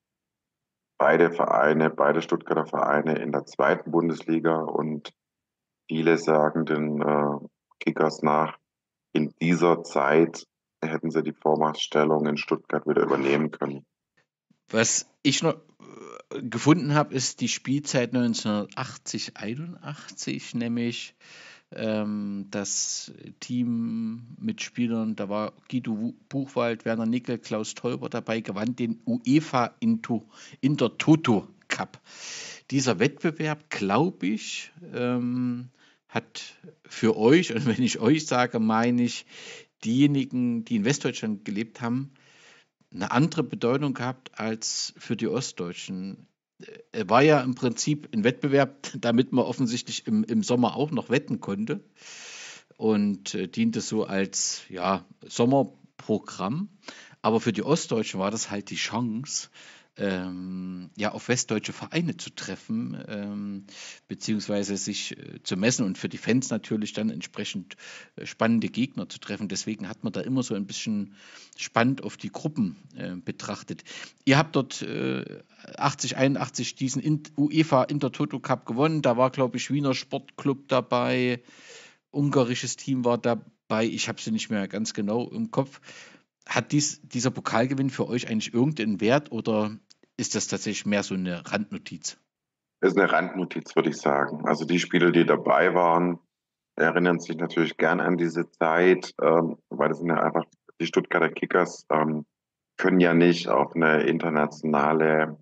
Beide Stuttgarter Vereine in der zweiten Bundesliga und viele sagen den Kickers nach, in dieser Zeit hätten sie die Vormachtstellung in Stuttgart wieder übernehmen können. Was ich noch gefunden habe, ist die Spielzeit 1980-81, nämlich das Team mit Spielern, da war Guido Buchwald, Werner Nickel, Klaus Teuber dabei, gewann den UEFA Intertoto Cup. Dieser Wettbewerb, glaube ich, hat für euch, und wenn ich euch sage, meine ich diejenigen, die in Westdeutschland gelebt haben, eine andere Bedeutung gehabt als für die Ostdeutschen. Er war ja im Prinzip ein Wettbewerb, damit man offensichtlich im Sommer auch noch wetten konnte und diente so als Sommerprogramm. Aber für die Ostdeutschen war das halt die Chance, auf westdeutsche Vereine zu treffen, beziehungsweise sich zu messen und für die Fans natürlich dann entsprechend spannende Gegner zu treffen. Deswegen hat man da immer so ein bisschen spannend auf die Gruppen betrachtet. Ihr habt dort 80, 81 diesen UEFA Intertoto Cup gewonnen. Da war, glaube ich, Wiener Sportclub dabei, ungarisches Team war dabei. Ich habe sie nicht mehr ganz genau im Kopf. Hat dieser Pokalgewinn für euch eigentlich irgendeinen Wert oder ist das tatsächlich mehr so eine Randnotiz? Das ist eine Randnotiz, würde ich sagen. Also die Spieler, die dabei waren, erinnern sich natürlich gern an diese Zeit, weil das sind ja einfach die Stuttgarter Kickers, können ja nicht auf eine internationale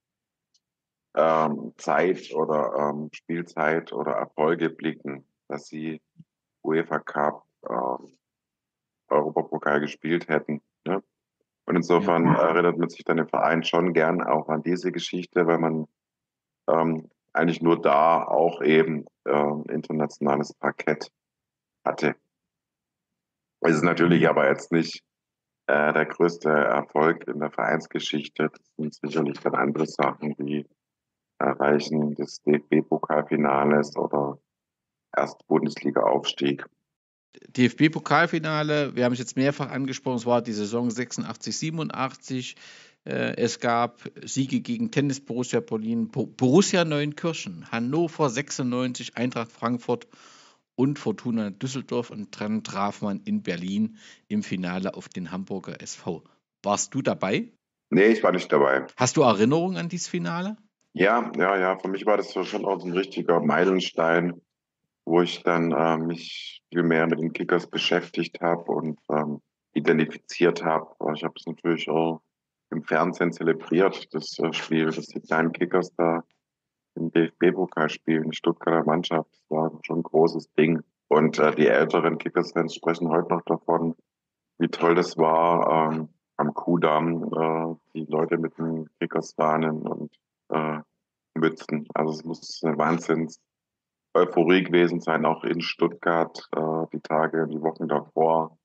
Zeit oder Spielzeit oder Erfolge blicken, dass sie UEFA Cup, Europapokal gespielt hätten. Ne? Und insofern erinnert man sich dann im Verein schon gern auch an diese Geschichte, weil man eigentlich nur da auch eben internationales Parkett hatte. Es ist natürlich aber jetzt nicht der größte Erfolg in der Vereinsgeschichte. Das sind sicherlich dann andere Sachen wie Erreichen des DFB-Pokalfinales oder erst Bundesliga-Aufstieg. DFB-Pokalfinale, wir haben es jetzt mehrfach angesprochen, es war die Saison 86, 87. Es gab Siege gegen Tennis Borussia Berlin, Borussia Neunkirchen, Hannover 96, Eintracht Frankfurt und Fortuna Düsseldorf und dann traf man in Berlin im Finale auf den Hamburger SV. Warst du dabei? Nee, ich war nicht dabei. Hast du Erinnerungen an dieses Finale? Ja. Für mich war das schon auch so ein richtiger Meilenstein, wo ich dann mich viel mehr mit den Kickers beschäftigt habe und identifiziert habe. Ich habe es natürlich auch im Fernsehen zelebriert, das Spiel, dass die kleinen Kickers da im DFB-Pokal spielen, die Stuttgarter Mannschaft. Das war schon ein großes Ding. Und die älteren Kickers-Fans sprechen heute noch davon, wie toll das war, am Kuhdamm, die Leute mit den Kickers-Fahnen und Mützen. Also es muss eine Wahnsinns-Euphorie gewesen sein, auch in Stuttgart, die Tage, die Wochen davor.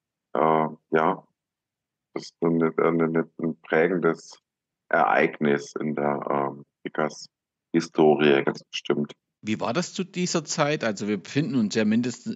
Das ist ein prägendes Ereignis in der Kickers-Historie, ganz bestimmt. Wie war das zu dieser Zeit? Also wir befinden uns ja mindestens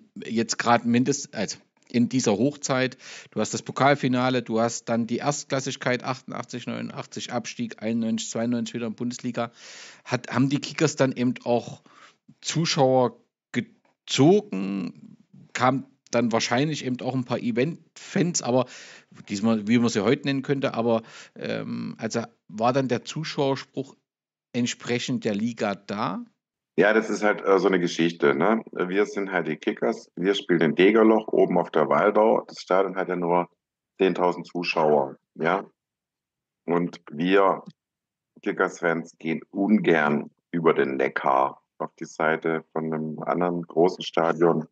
in dieser Hochzeit. Du hast das Pokalfinale, du hast dann die Erstklassigkeit, 88, 89 Abstieg, 91, 92 wieder in Bundesliga. Haben die Kickers dann eben auch Zuschauer gezogen? Kam dann wahrscheinlich eben auch ein paar Event-Fans, aber diesmal, wie man sie heute nennen könnte, aber also war dann der Zuschauerspruch entsprechend der Liga da? Ja, das ist halt so eine Geschichte, ne? Wir sind halt die Kickers. Wir spielen in Degerloch oben auf der Waldau. Das Stadion hat ja nur 10.000 Zuschauer, ja? Und wir Kickers-Fans gehen ungern über den Neckar auf die Seite von einem anderen großen Stadion.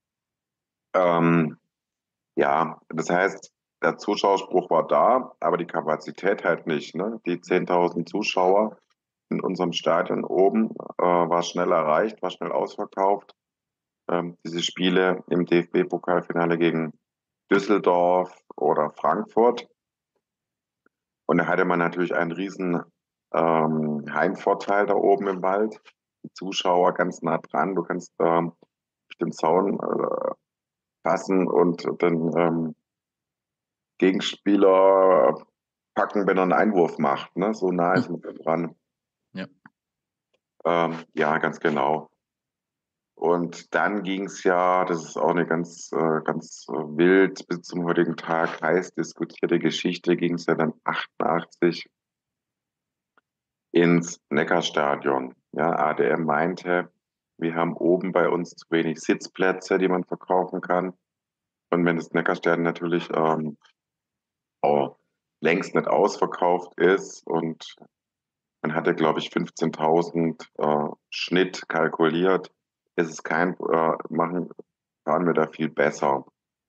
Ähm, ja, das heißt, der Zuschauerspruch war da, aber die Kapazität halt nicht, ne? Die 10.000 Zuschauer in unserem Stadion oben war schnell erreicht, war schnell ausverkauft. Diese Spiele im DFB-Pokalfinale gegen Düsseldorf oder Frankfurt. Und da hatte man natürlich einen riesen Heimvorteil da oben im Wald. Die Zuschauer ganz nah dran. Du kannst auf den Zaun passen und den Gegenspieler packen, wenn er einen Einwurf macht. Ne? So nah ist man da dran. Ja. Ja, ganz genau. Und dann ging es ja, das ist auch eine ganz wild bis zum heutigen Tag heiß diskutierte Geschichte, ging es ja dann 88 ins Neckarstadion. Ja, ADM meinte, wir haben oben bei uns zu wenig Sitzplätze, die man verkaufen kann. Und wenn das Neckarstadion natürlich auch längst nicht ausverkauft ist und man hatte, glaube ich, 15.000 Schnitt kalkuliert, ist es fahren wir da viel besser.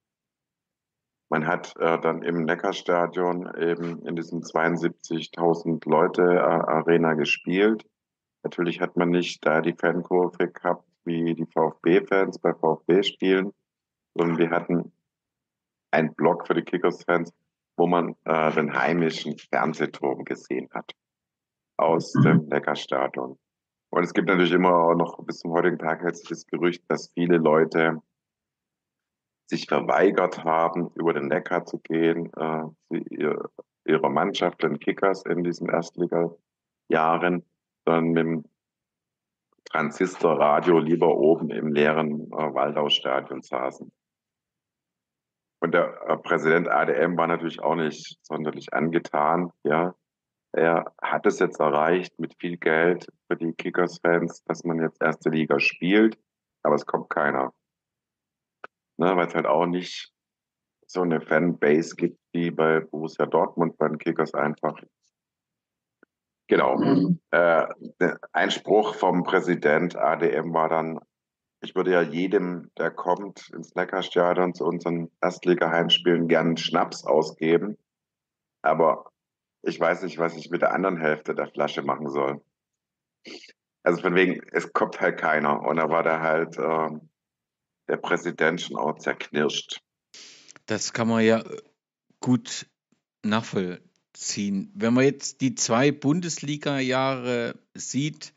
Man hat dann im Neckarstadion eben in diesem 72.000 Leute Arena gespielt. Natürlich hat man nicht da die Fankurve gehabt wie die VfB-Fans bei VfB-Spielen, sondern wir hatten einen Block für die Kickers-Fans, wo man den heimischen Fernsehturm gesehen hat aus dem Neckarstadion. Und es gibt natürlich immer auch noch bis zum heutigen Tag jetzt das Gerücht, dass viele Leute sich verweigert haben, über den Neckar zu gehen, ihrer Mannschaft, den Kickers in diesen Erstliga-Jahren, sondern mit dem Transistorradio lieber oben im leeren Waldau-Stadion saßen. Und der Präsident ADM war natürlich auch nicht sonderlich angetan, ja. Er hat es jetzt erreicht mit viel Geld für die Kickers-Fans, dass man jetzt erste Liga spielt, aber es kommt keiner. Ne, weil es halt auch nicht so eine Fanbase gibt wie bei Borussia Dortmund bei den Kickers einfach. Genau. Der Einspruch vom Präsident ADM war dann, ich würde ja jedem, der kommt ins Neckarstadion zu unseren Erstliga-Heimspielen, gerne einen Schnaps ausgeben. Aber ich weiß nicht, was ich mit der anderen Hälfte der Flasche machen soll. Also von wegen, es kommt halt keiner. Und da war da halt der Präsident schon auch zerknirscht. Das kann man ja gut nachvollziehen. Wenn man jetzt die 2 Bundesliga-Jahre sieht,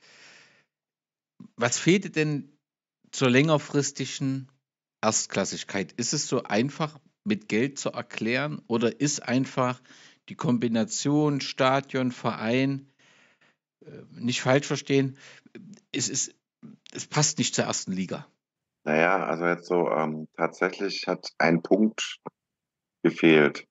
was fehlte denn zur längerfristigen Erstklassigkeit? Ist es so einfach mit Geld zu erklären oder ist einfach die Kombination Stadion, Verein, nicht falsch verstehen, es passt nicht zur ersten Liga? Naja, also jetzt so tatsächlich hat ein Punkt gefehlt.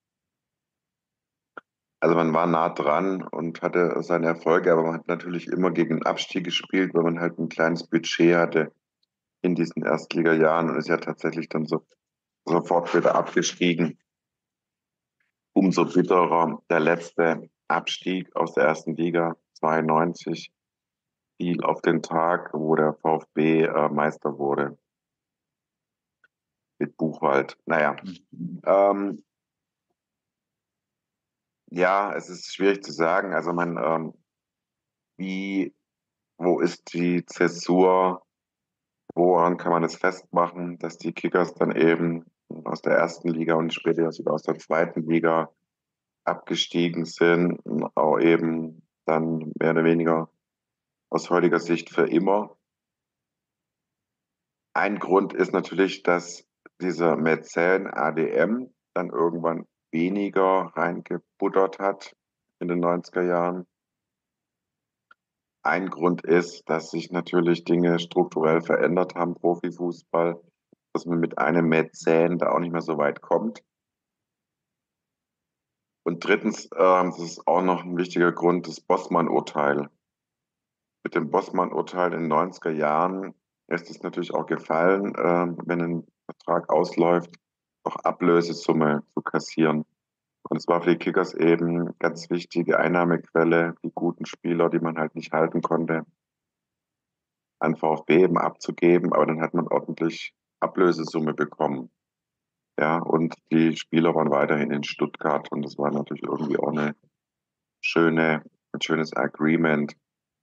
Also man war nah dran und hatte seine Erfolge, aber man hat natürlich immer gegen den Abstieg gespielt, weil man halt ein kleines Budget hatte in diesen Erstligajahren und ist ja tatsächlich dann sofort wieder abgestiegen. Umso bitterer der letzte Abstieg aus der ersten Liga 92 fiel auf den Tag, wo der VfB Meister wurde mit Buchwald. Naja, ja, es ist schwierig zu sagen. Also wo ist die Zäsur? Woran kann man es festmachen, dass die Kickers dann eben aus der ersten Liga und später sogar aus der zweiten Liga abgestiegen sind, auch eben dann mehr oder weniger aus heutiger Sicht für immer. Ein Grund ist natürlich, dass dieser Mäzen ADM dann irgendwann weniger reingebuttert hat in den 90er Jahren. Ein Grund ist, dass sich natürlich Dinge strukturell verändert haben, Profifußball, dass man mit einem Mäzen da auch nicht mehr so weit kommt. Und drittens, das ist auch noch ein wichtiger Grund, das Bossmann-Urteil. mit dem Bossmann-Urteil in den 90er Jahren ist es natürlich auch gefallen, wenn ein Vertrag ausläuft, auch Ablösesumme zu kassieren. Und es war für die Kickers eben ganz wichtige Einnahmequelle, die guten Spieler, die man halt nicht halten konnte, an VfB eben abzugeben, aber dann hat man ordentlich Ablösesumme bekommen. Ja, und die Spieler waren weiterhin in Stuttgart und das war natürlich irgendwie auch ein schönes Agreement.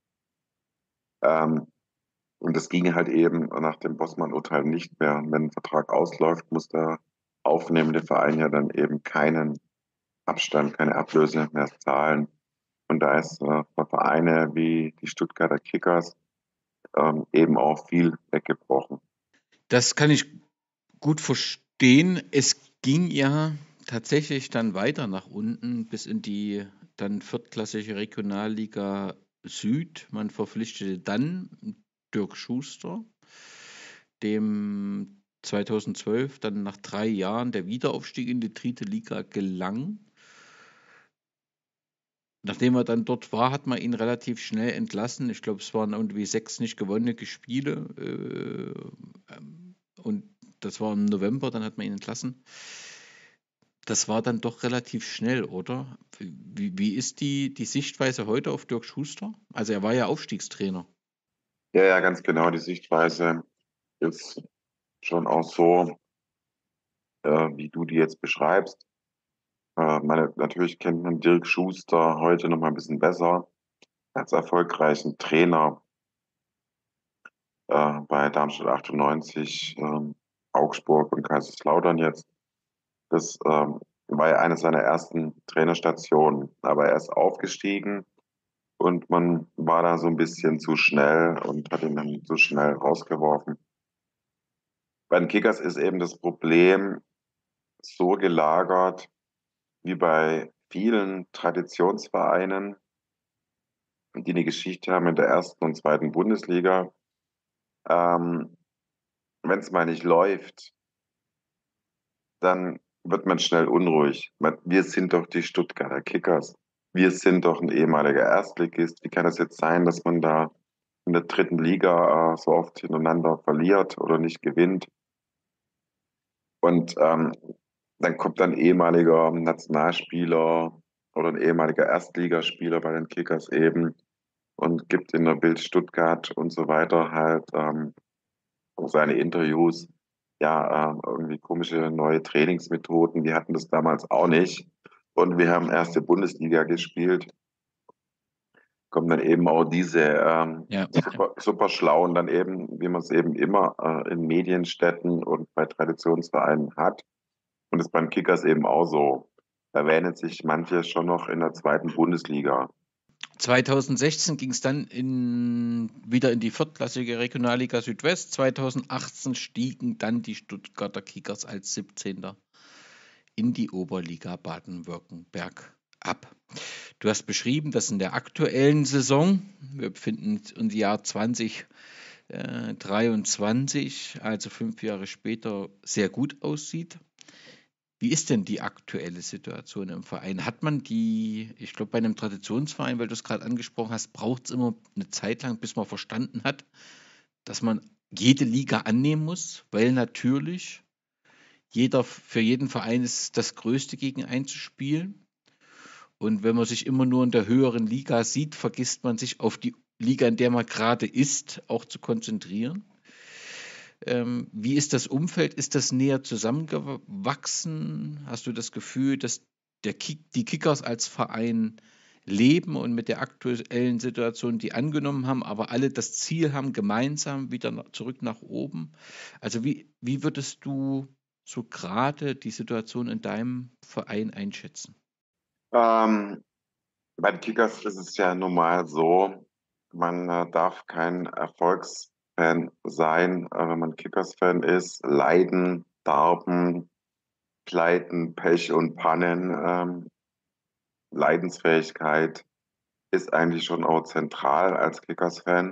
Ähm, und das ging halt eben nach dem Bossmann-Urteil nicht mehr. Wenn ein Vertrag ausläuft, muss der aufnehmende Verein ja dann eben keinen Abstand, keine Ablöse mehr zahlen. Und da ist für Vereine wie die Stuttgarter Kickers eben auch viel weggebrochen. Das kann ich gut verstehen. Es ging ja tatsächlich dann weiter nach unten bis in die dann viertklassige Regionalliga Süd. Man verpflichtete dann Dirk Schuster, dem 2012 dann nach 3 Jahren der Wiederaufstieg in die 3. Liga gelang. Nachdem er dann dort war, hat man ihn relativ schnell entlassen. Ich glaube, es waren irgendwie 6 nicht gewonnene Spiele. Und das war im November, dann hat man ihn entlassen. Das war dann doch relativ schnell, oder? Wie ist die Sichtweise heute auf Dirk Schuster? Also er war ja Aufstiegstrainer. Ja, ganz genau. Die Sichtweise ist schon auch so, wie du die jetzt beschreibst. Natürlich kennt man Dirk Schuster heute noch mal ein bisschen besser als erfolgreichen Trainer bei Darmstadt 98, Augsburg und Kaiserslautern jetzt. Das war ja eine seiner ersten Trainerstationen, aber er ist aufgestiegen und man war da so ein bisschen zu schnell und hat ihn dann so schnell rausgeworfen. Bei den Kickers ist eben das Problem so gelagert wie bei vielen Traditionsvereinen, die eine Geschichte haben in der 1. und 2. Bundesliga. Ähm, Wenn es mal nicht läuft, dann wird man schnell unruhig. Wir sind doch die Stuttgarter Kickers. Wir sind doch ein ehemaliger Erstligist. Wie kann es jetzt sein, dass man da in der 3. Liga so oft hintereinander verliert oder nicht gewinnt? Und dann kommt ein ehemaliger Nationalspieler oder ein ehemaliger Erstligaspieler bei den Kickers eben und gibt in der Bild Stuttgart und so weiter halt seine Interviews, ja, irgendwie komische neue Trainingsmethoden. Wir hatten das damals auch nicht. Und wir haben erste Bundesliga gespielt. Kommen dann eben auch diese super Schlauen dann eben, wie man es eben immer in Medienstädten und bei Traditionsvereinen hat. Und das beim Kickers eben auch so. Da wähnen sich manche schon noch in der 2. Bundesliga. 2016 ging es dann wieder in die viertklassige Regionalliga Südwest. 2018 stiegen dann die Stuttgarter Kickers als 17. in die Oberliga Baden-Württemberg ab. Du hast beschrieben, dass in der aktuellen Saison, wir befinden uns im Jahr 2023, also 5 Jahre später, sehr gut aussieht. Wie ist denn die aktuelle Situation im Verein? Hat man ich glaube, bei einem Traditionsverein, weil du es gerade angesprochen hast, braucht es immer eine Zeit lang, bis man verstanden hat, dass man jede Liga annehmen muss, weil natürlich für jeden Verein ist das Größte gegen einzuspielen. Und wenn man sich immer nur in der höheren Liga sieht, vergisst man sich auf die Liga, in der man gerade ist, auch zu konzentrieren. Wie ist das Umfeld? Ist das näher zusammengewachsen? Hast du das Gefühl, dass die Kickers als Verein leben und mit der aktuellen Situation die angenommen haben, aber alle das Ziel haben, gemeinsam wieder zurück nach oben? Also wie würdest du so gerade die Situation in deinem Verein einschätzen? Bei den Kickers ist es ja normal so, man darf kein Erfolgsfan sein, wenn man Kickers-Fan ist. Leiden, Darben, Pleiten, Pech und Pannen, Leidensfähigkeit ist eigentlich schon auch zentral als Kickers-Fan.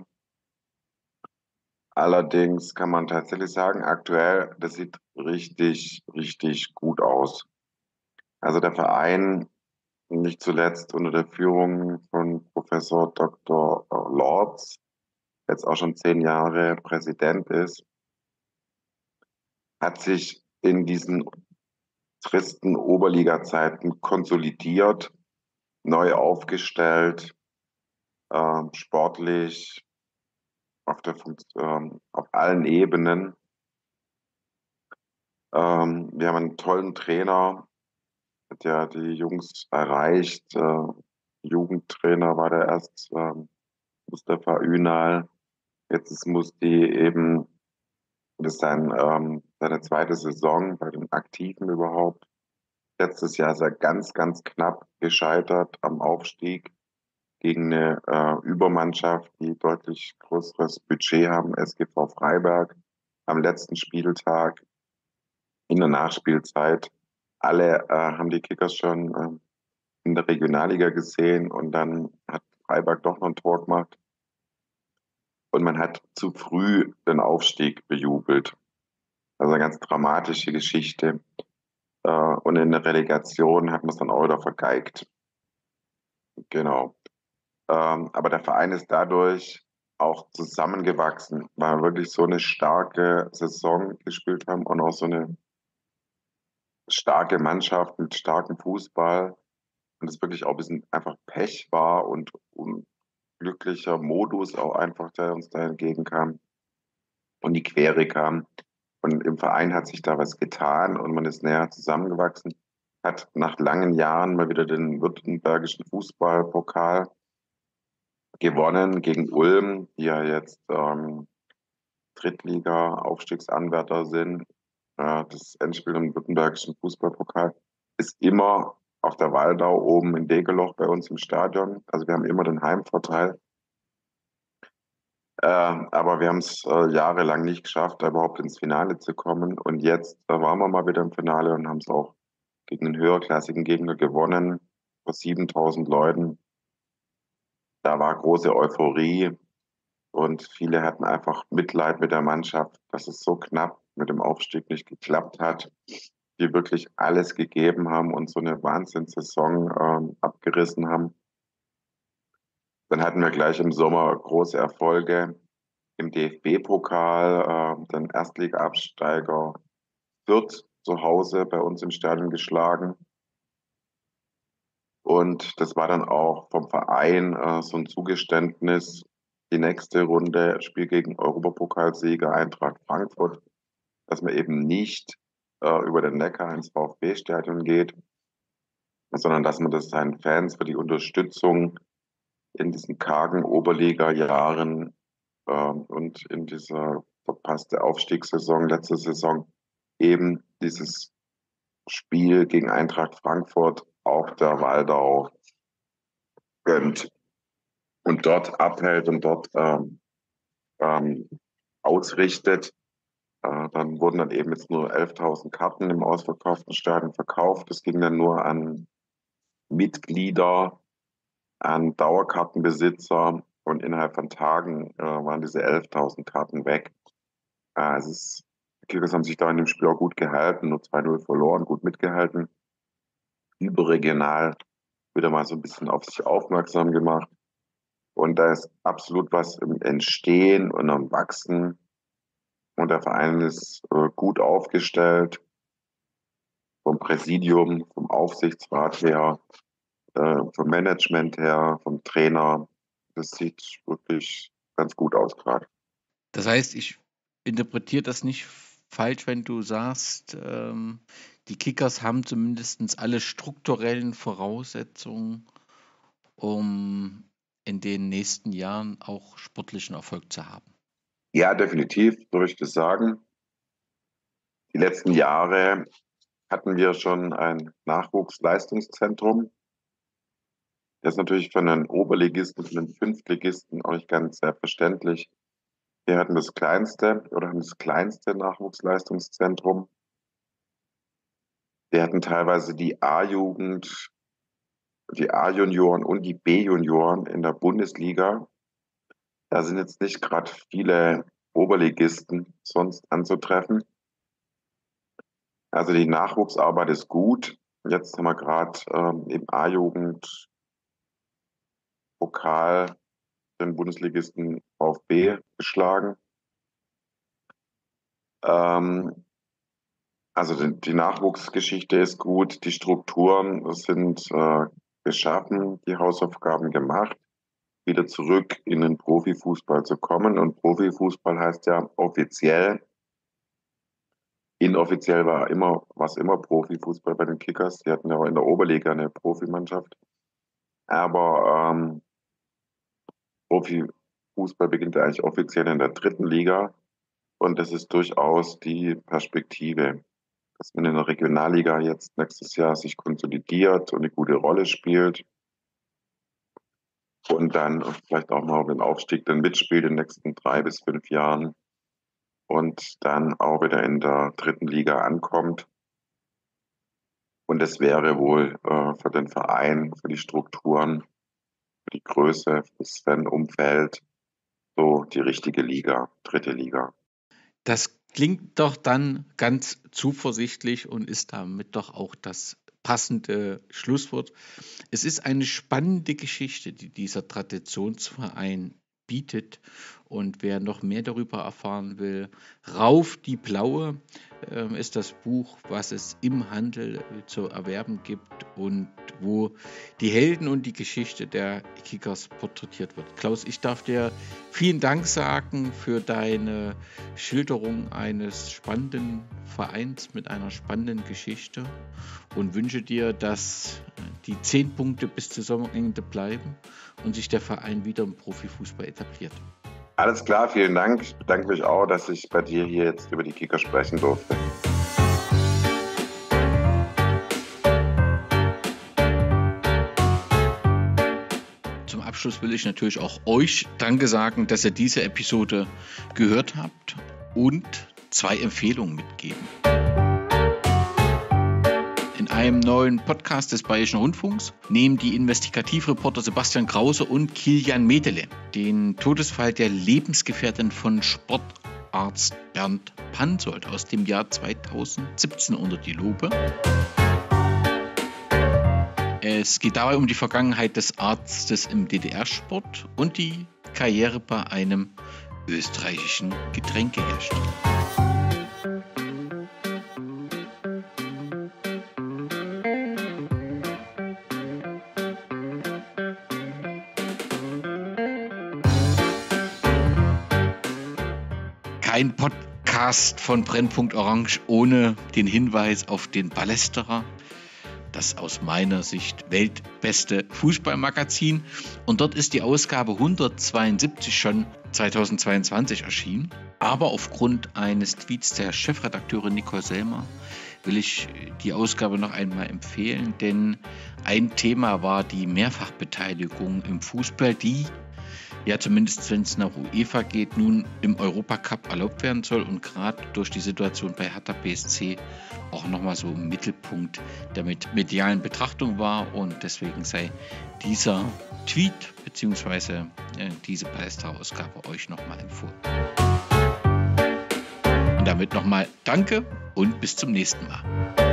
Allerdings kann man tatsächlich sagen, aktuell, das sieht richtig, richtig gut aus. Also der Verein nicht zuletzt unter der Führung von Professor Dr. Lorz, jetzt auch schon 10 Jahre Präsident ist, hat sich in diesen tristen Oberliga-Zeiten konsolidiert, neu aufgestellt, sportlich, auf allen Ebenen. Wir haben einen tollen Trainer, der die Jungs erreicht. Jugendtrainer war der erst, Mustafa Ünal. Jetzt ist Musti eben, das ist seine zweite Saison bei den Aktiven überhaupt. Letztes Jahr ist er ganz, ganz knapp gescheitert am Aufstieg gegen eine Übermannschaft, die deutlich größeres Budget haben, SGV Freiberg, am letzten Spieltag in der Nachspielzeit. Alle haben die Kickers schon in der Regionalliga gesehen und dann hat Freiberg doch noch ein Tor gemacht. Und man hat zu früh den Aufstieg bejubelt. Also eine ganz dramatische Geschichte. Und in der Relegation hat man es dann auch wieder vergeigt. Genau. Aber der Verein ist dadurch auch zusammengewachsen, weil wir wirklich so eine starke Saison gespielt haben und auch so eine starke Mannschaft mit starkem Fußball. Und es wirklich auch ein bisschen einfach Pech war und unglücklicher Modus auch einfach, der uns da entgegenkam und die Quere kam. Und im Verein hat sich da was getan und man ist näher zusammengewachsen, hat nach langen Jahren mal wieder den württembergischen Fußballpokal gewonnen gegen Ulm, die ja jetzt Drittliga-Aufstiegsanwärter sind. Das Endspiel im württembergischen Fußballpokal ist immer auf der Waldau oben in Degeloch bei uns im Stadion. Also wir haben immer den Heimvorteil. Aber wir haben es jahrelang nicht geschafft, da überhaupt ins Finale zu kommen. Und jetzt waren wir mal wieder im Finale und haben es auch gegen einen höherklassigen Gegner gewonnen, vor 7.000 Leuten. Da war große Euphorie und viele hatten einfach Mitleid mit der Mannschaft, dass es so knapp mit dem Aufstieg nicht geklappt hat. Die wirklich alles gegeben haben und so eine Wahnsinnssaison abgerissen haben. Dann hatten wir gleich im Sommer große Erfolge im DFB-Pokal, den Erstliga-Absteiger Fürth zu Hause bei uns im Stadion geschlagen. Und das war dann auch vom Verein so ein Zugeständnis. Die nächste Runde Spiel gegen Europapokalsieger Eintracht Frankfurt, dass man eben nicht über den Neckar ins VfB-Stadion geht, sondern dass man das seinen Fans für die Unterstützung in diesen kargen Oberliga-Jahren und in dieser verpasste Aufstiegssaison, letzte Saison, eben dieses Spiel gegen Eintracht Frankfurt auf der Waldau gönnt und dort abhält und dort ausrichtet. Dann wurden dann eben jetzt nur 11.000 Karten im ausverkauften Stadion verkauft. Das ging dann nur an Mitglieder, an Dauerkartenbesitzer und innerhalb von Tagen waren diese 11.000 Karten weg. Die Kickers haben sich da in dem Spiel auch gut gehalten, nur 2-0 verloren, gut mitgehalten. Überregional wieder mal so ein bisschen auf sich aufmerksam gemacht. Und da ist absolut was im Entstehen und am Wachsen. Und der Verein ist gut aufgestellt, vom Präsidium, vom Aufsichtsrat her, vom Management her, vom Trainer. Das sieht wirklich ganz gut aus gerade. Das heißt, ich interpretiere das nicht falsch, wenn du sagst, die Kickers haben zumindest alle strukturellen Voraussetzungen, um in den nächsten Jahren auch sportlichen Erfolg zu haben. Ja, definitiv, würde ich das sagen. Die letzten Jahre hatten wir schon ein Nachwuchsleistungszentrum. Das ist natürlich für einen Oberligisten, für einen Fünftligisten auch nicht ganz selbstverständlich. Wir hatten das kleinste oder haben das kleinste Nachwuchsleistungszentrum. Wir hatten teilweise die A-Jugend, die A-Junioren und die B-Junioren in der Bundesliga. Da sind jetzt nicht gerade viele Oberligisten sonst anzutreffen. Also die Nachwuchsarbeit ist gut. Jetzt haben wir gerade im A-Jugend-Pokal den Bundesligisten VfB geschlagen. Also die Nachwuchsgeschichte ist gut, die Strukturen sind geschaffen, die Hausaufgaben gemacht, wieder zurück in den Profifußball zu kommen. Und Profifußball heißt ja offiziell, inoffiziell war immer Profifußball bei den Kickers. Die hatten ja auch in der Oberliga eine Profimannschaft. Aber Profifußball beginnt ja eigentlich offiziell in der 3. Liga. Und das ist durchaus die Perspektive, dass man in der Regionalliga jetzt nächstes Jahr sich konsolidiert und eine gute Rolle spielt. Und dann vielleicht auch mal den Aufstieg dann mitspielt in den nächsten 3 bis 5 Jahren. Und dann auch wieder in der 3. Liga ankommt. Und das wäre wohl für den Verein, für die Strukturen, für die Größe, für das Fan-Umfeld so die richtige Liga, 3. Liga. Das klingt doch dann ganz zuversichtlich und ist damit doch auch das passende Schlusswort. Es ist eine spannende Geschichte, die dieser Traditionsverein bietet. Und wer noch mehr darüber erfahren will, Rauf die Blaue ist das Buch, was es im Handel zu erwerben gibt und wo die Helden und die Geschichte der Kickers porträtiert wird. Klaus, ich darf dir vielen Dank sagen für deine Schilderung eines spannenden Vereins mit einer spannenden Geschichte und wünsche dir, dass die 10 Punkte bis zur Saisonende bleiben und sich der Verein wieder im Profifußball etabliert. Alles klar, vielen Dank. Ich bedanke mich auch, dass ich bei dir hier jetzt über die Kicker sprechen durfte. Zum Abschluss will ich natürlich auch euch Danke sagen, dass ihr diese Episode gehört habt und 2 Empfehlungen mitgeben. In einem neuen Podcast des Bayerischen Rundfunks nehmen die Investigativreporter Sebastian Krause und Kilian Medele den Todesfall der Lebensgefährtin von Sportarzt Bernd Pansold aus dem Jahr 2017 unter die Lupe. Es geht dabei um die Vergangenheit des Arztes im DDR-Sport und die Karriere bei einem österreichischen Getränkehersteller. Ein Podcast von Brennpunkt Orange ohne den Hinweis auf den Ballesterer, das aus meiner Sicht weltbeste Fußballmagazin. Und dort ist die Ausgabe 172 schon 2022 erschienen. Aber aufgrund eines Tweets der Chefredakteurin Nicole Selmer will ich die Ausgabe noch einmal empfehlen, denn ein Thema war die Mehrfachbeteiligung im Fußball, die ja zumindest wenn es nach UEFA geht, nun im Europacup erlaubt werden soll und gerade durch die Situation bei Hertha BSC auch nochmal so im Mittelpunkt der medialen Betrachtung war und deswegen sei dieser Tweet bzw. diese Palästra-Ausgabe euch nochmal empfohlen. Und damit nochmal Danke und bis zum nächsten Mal.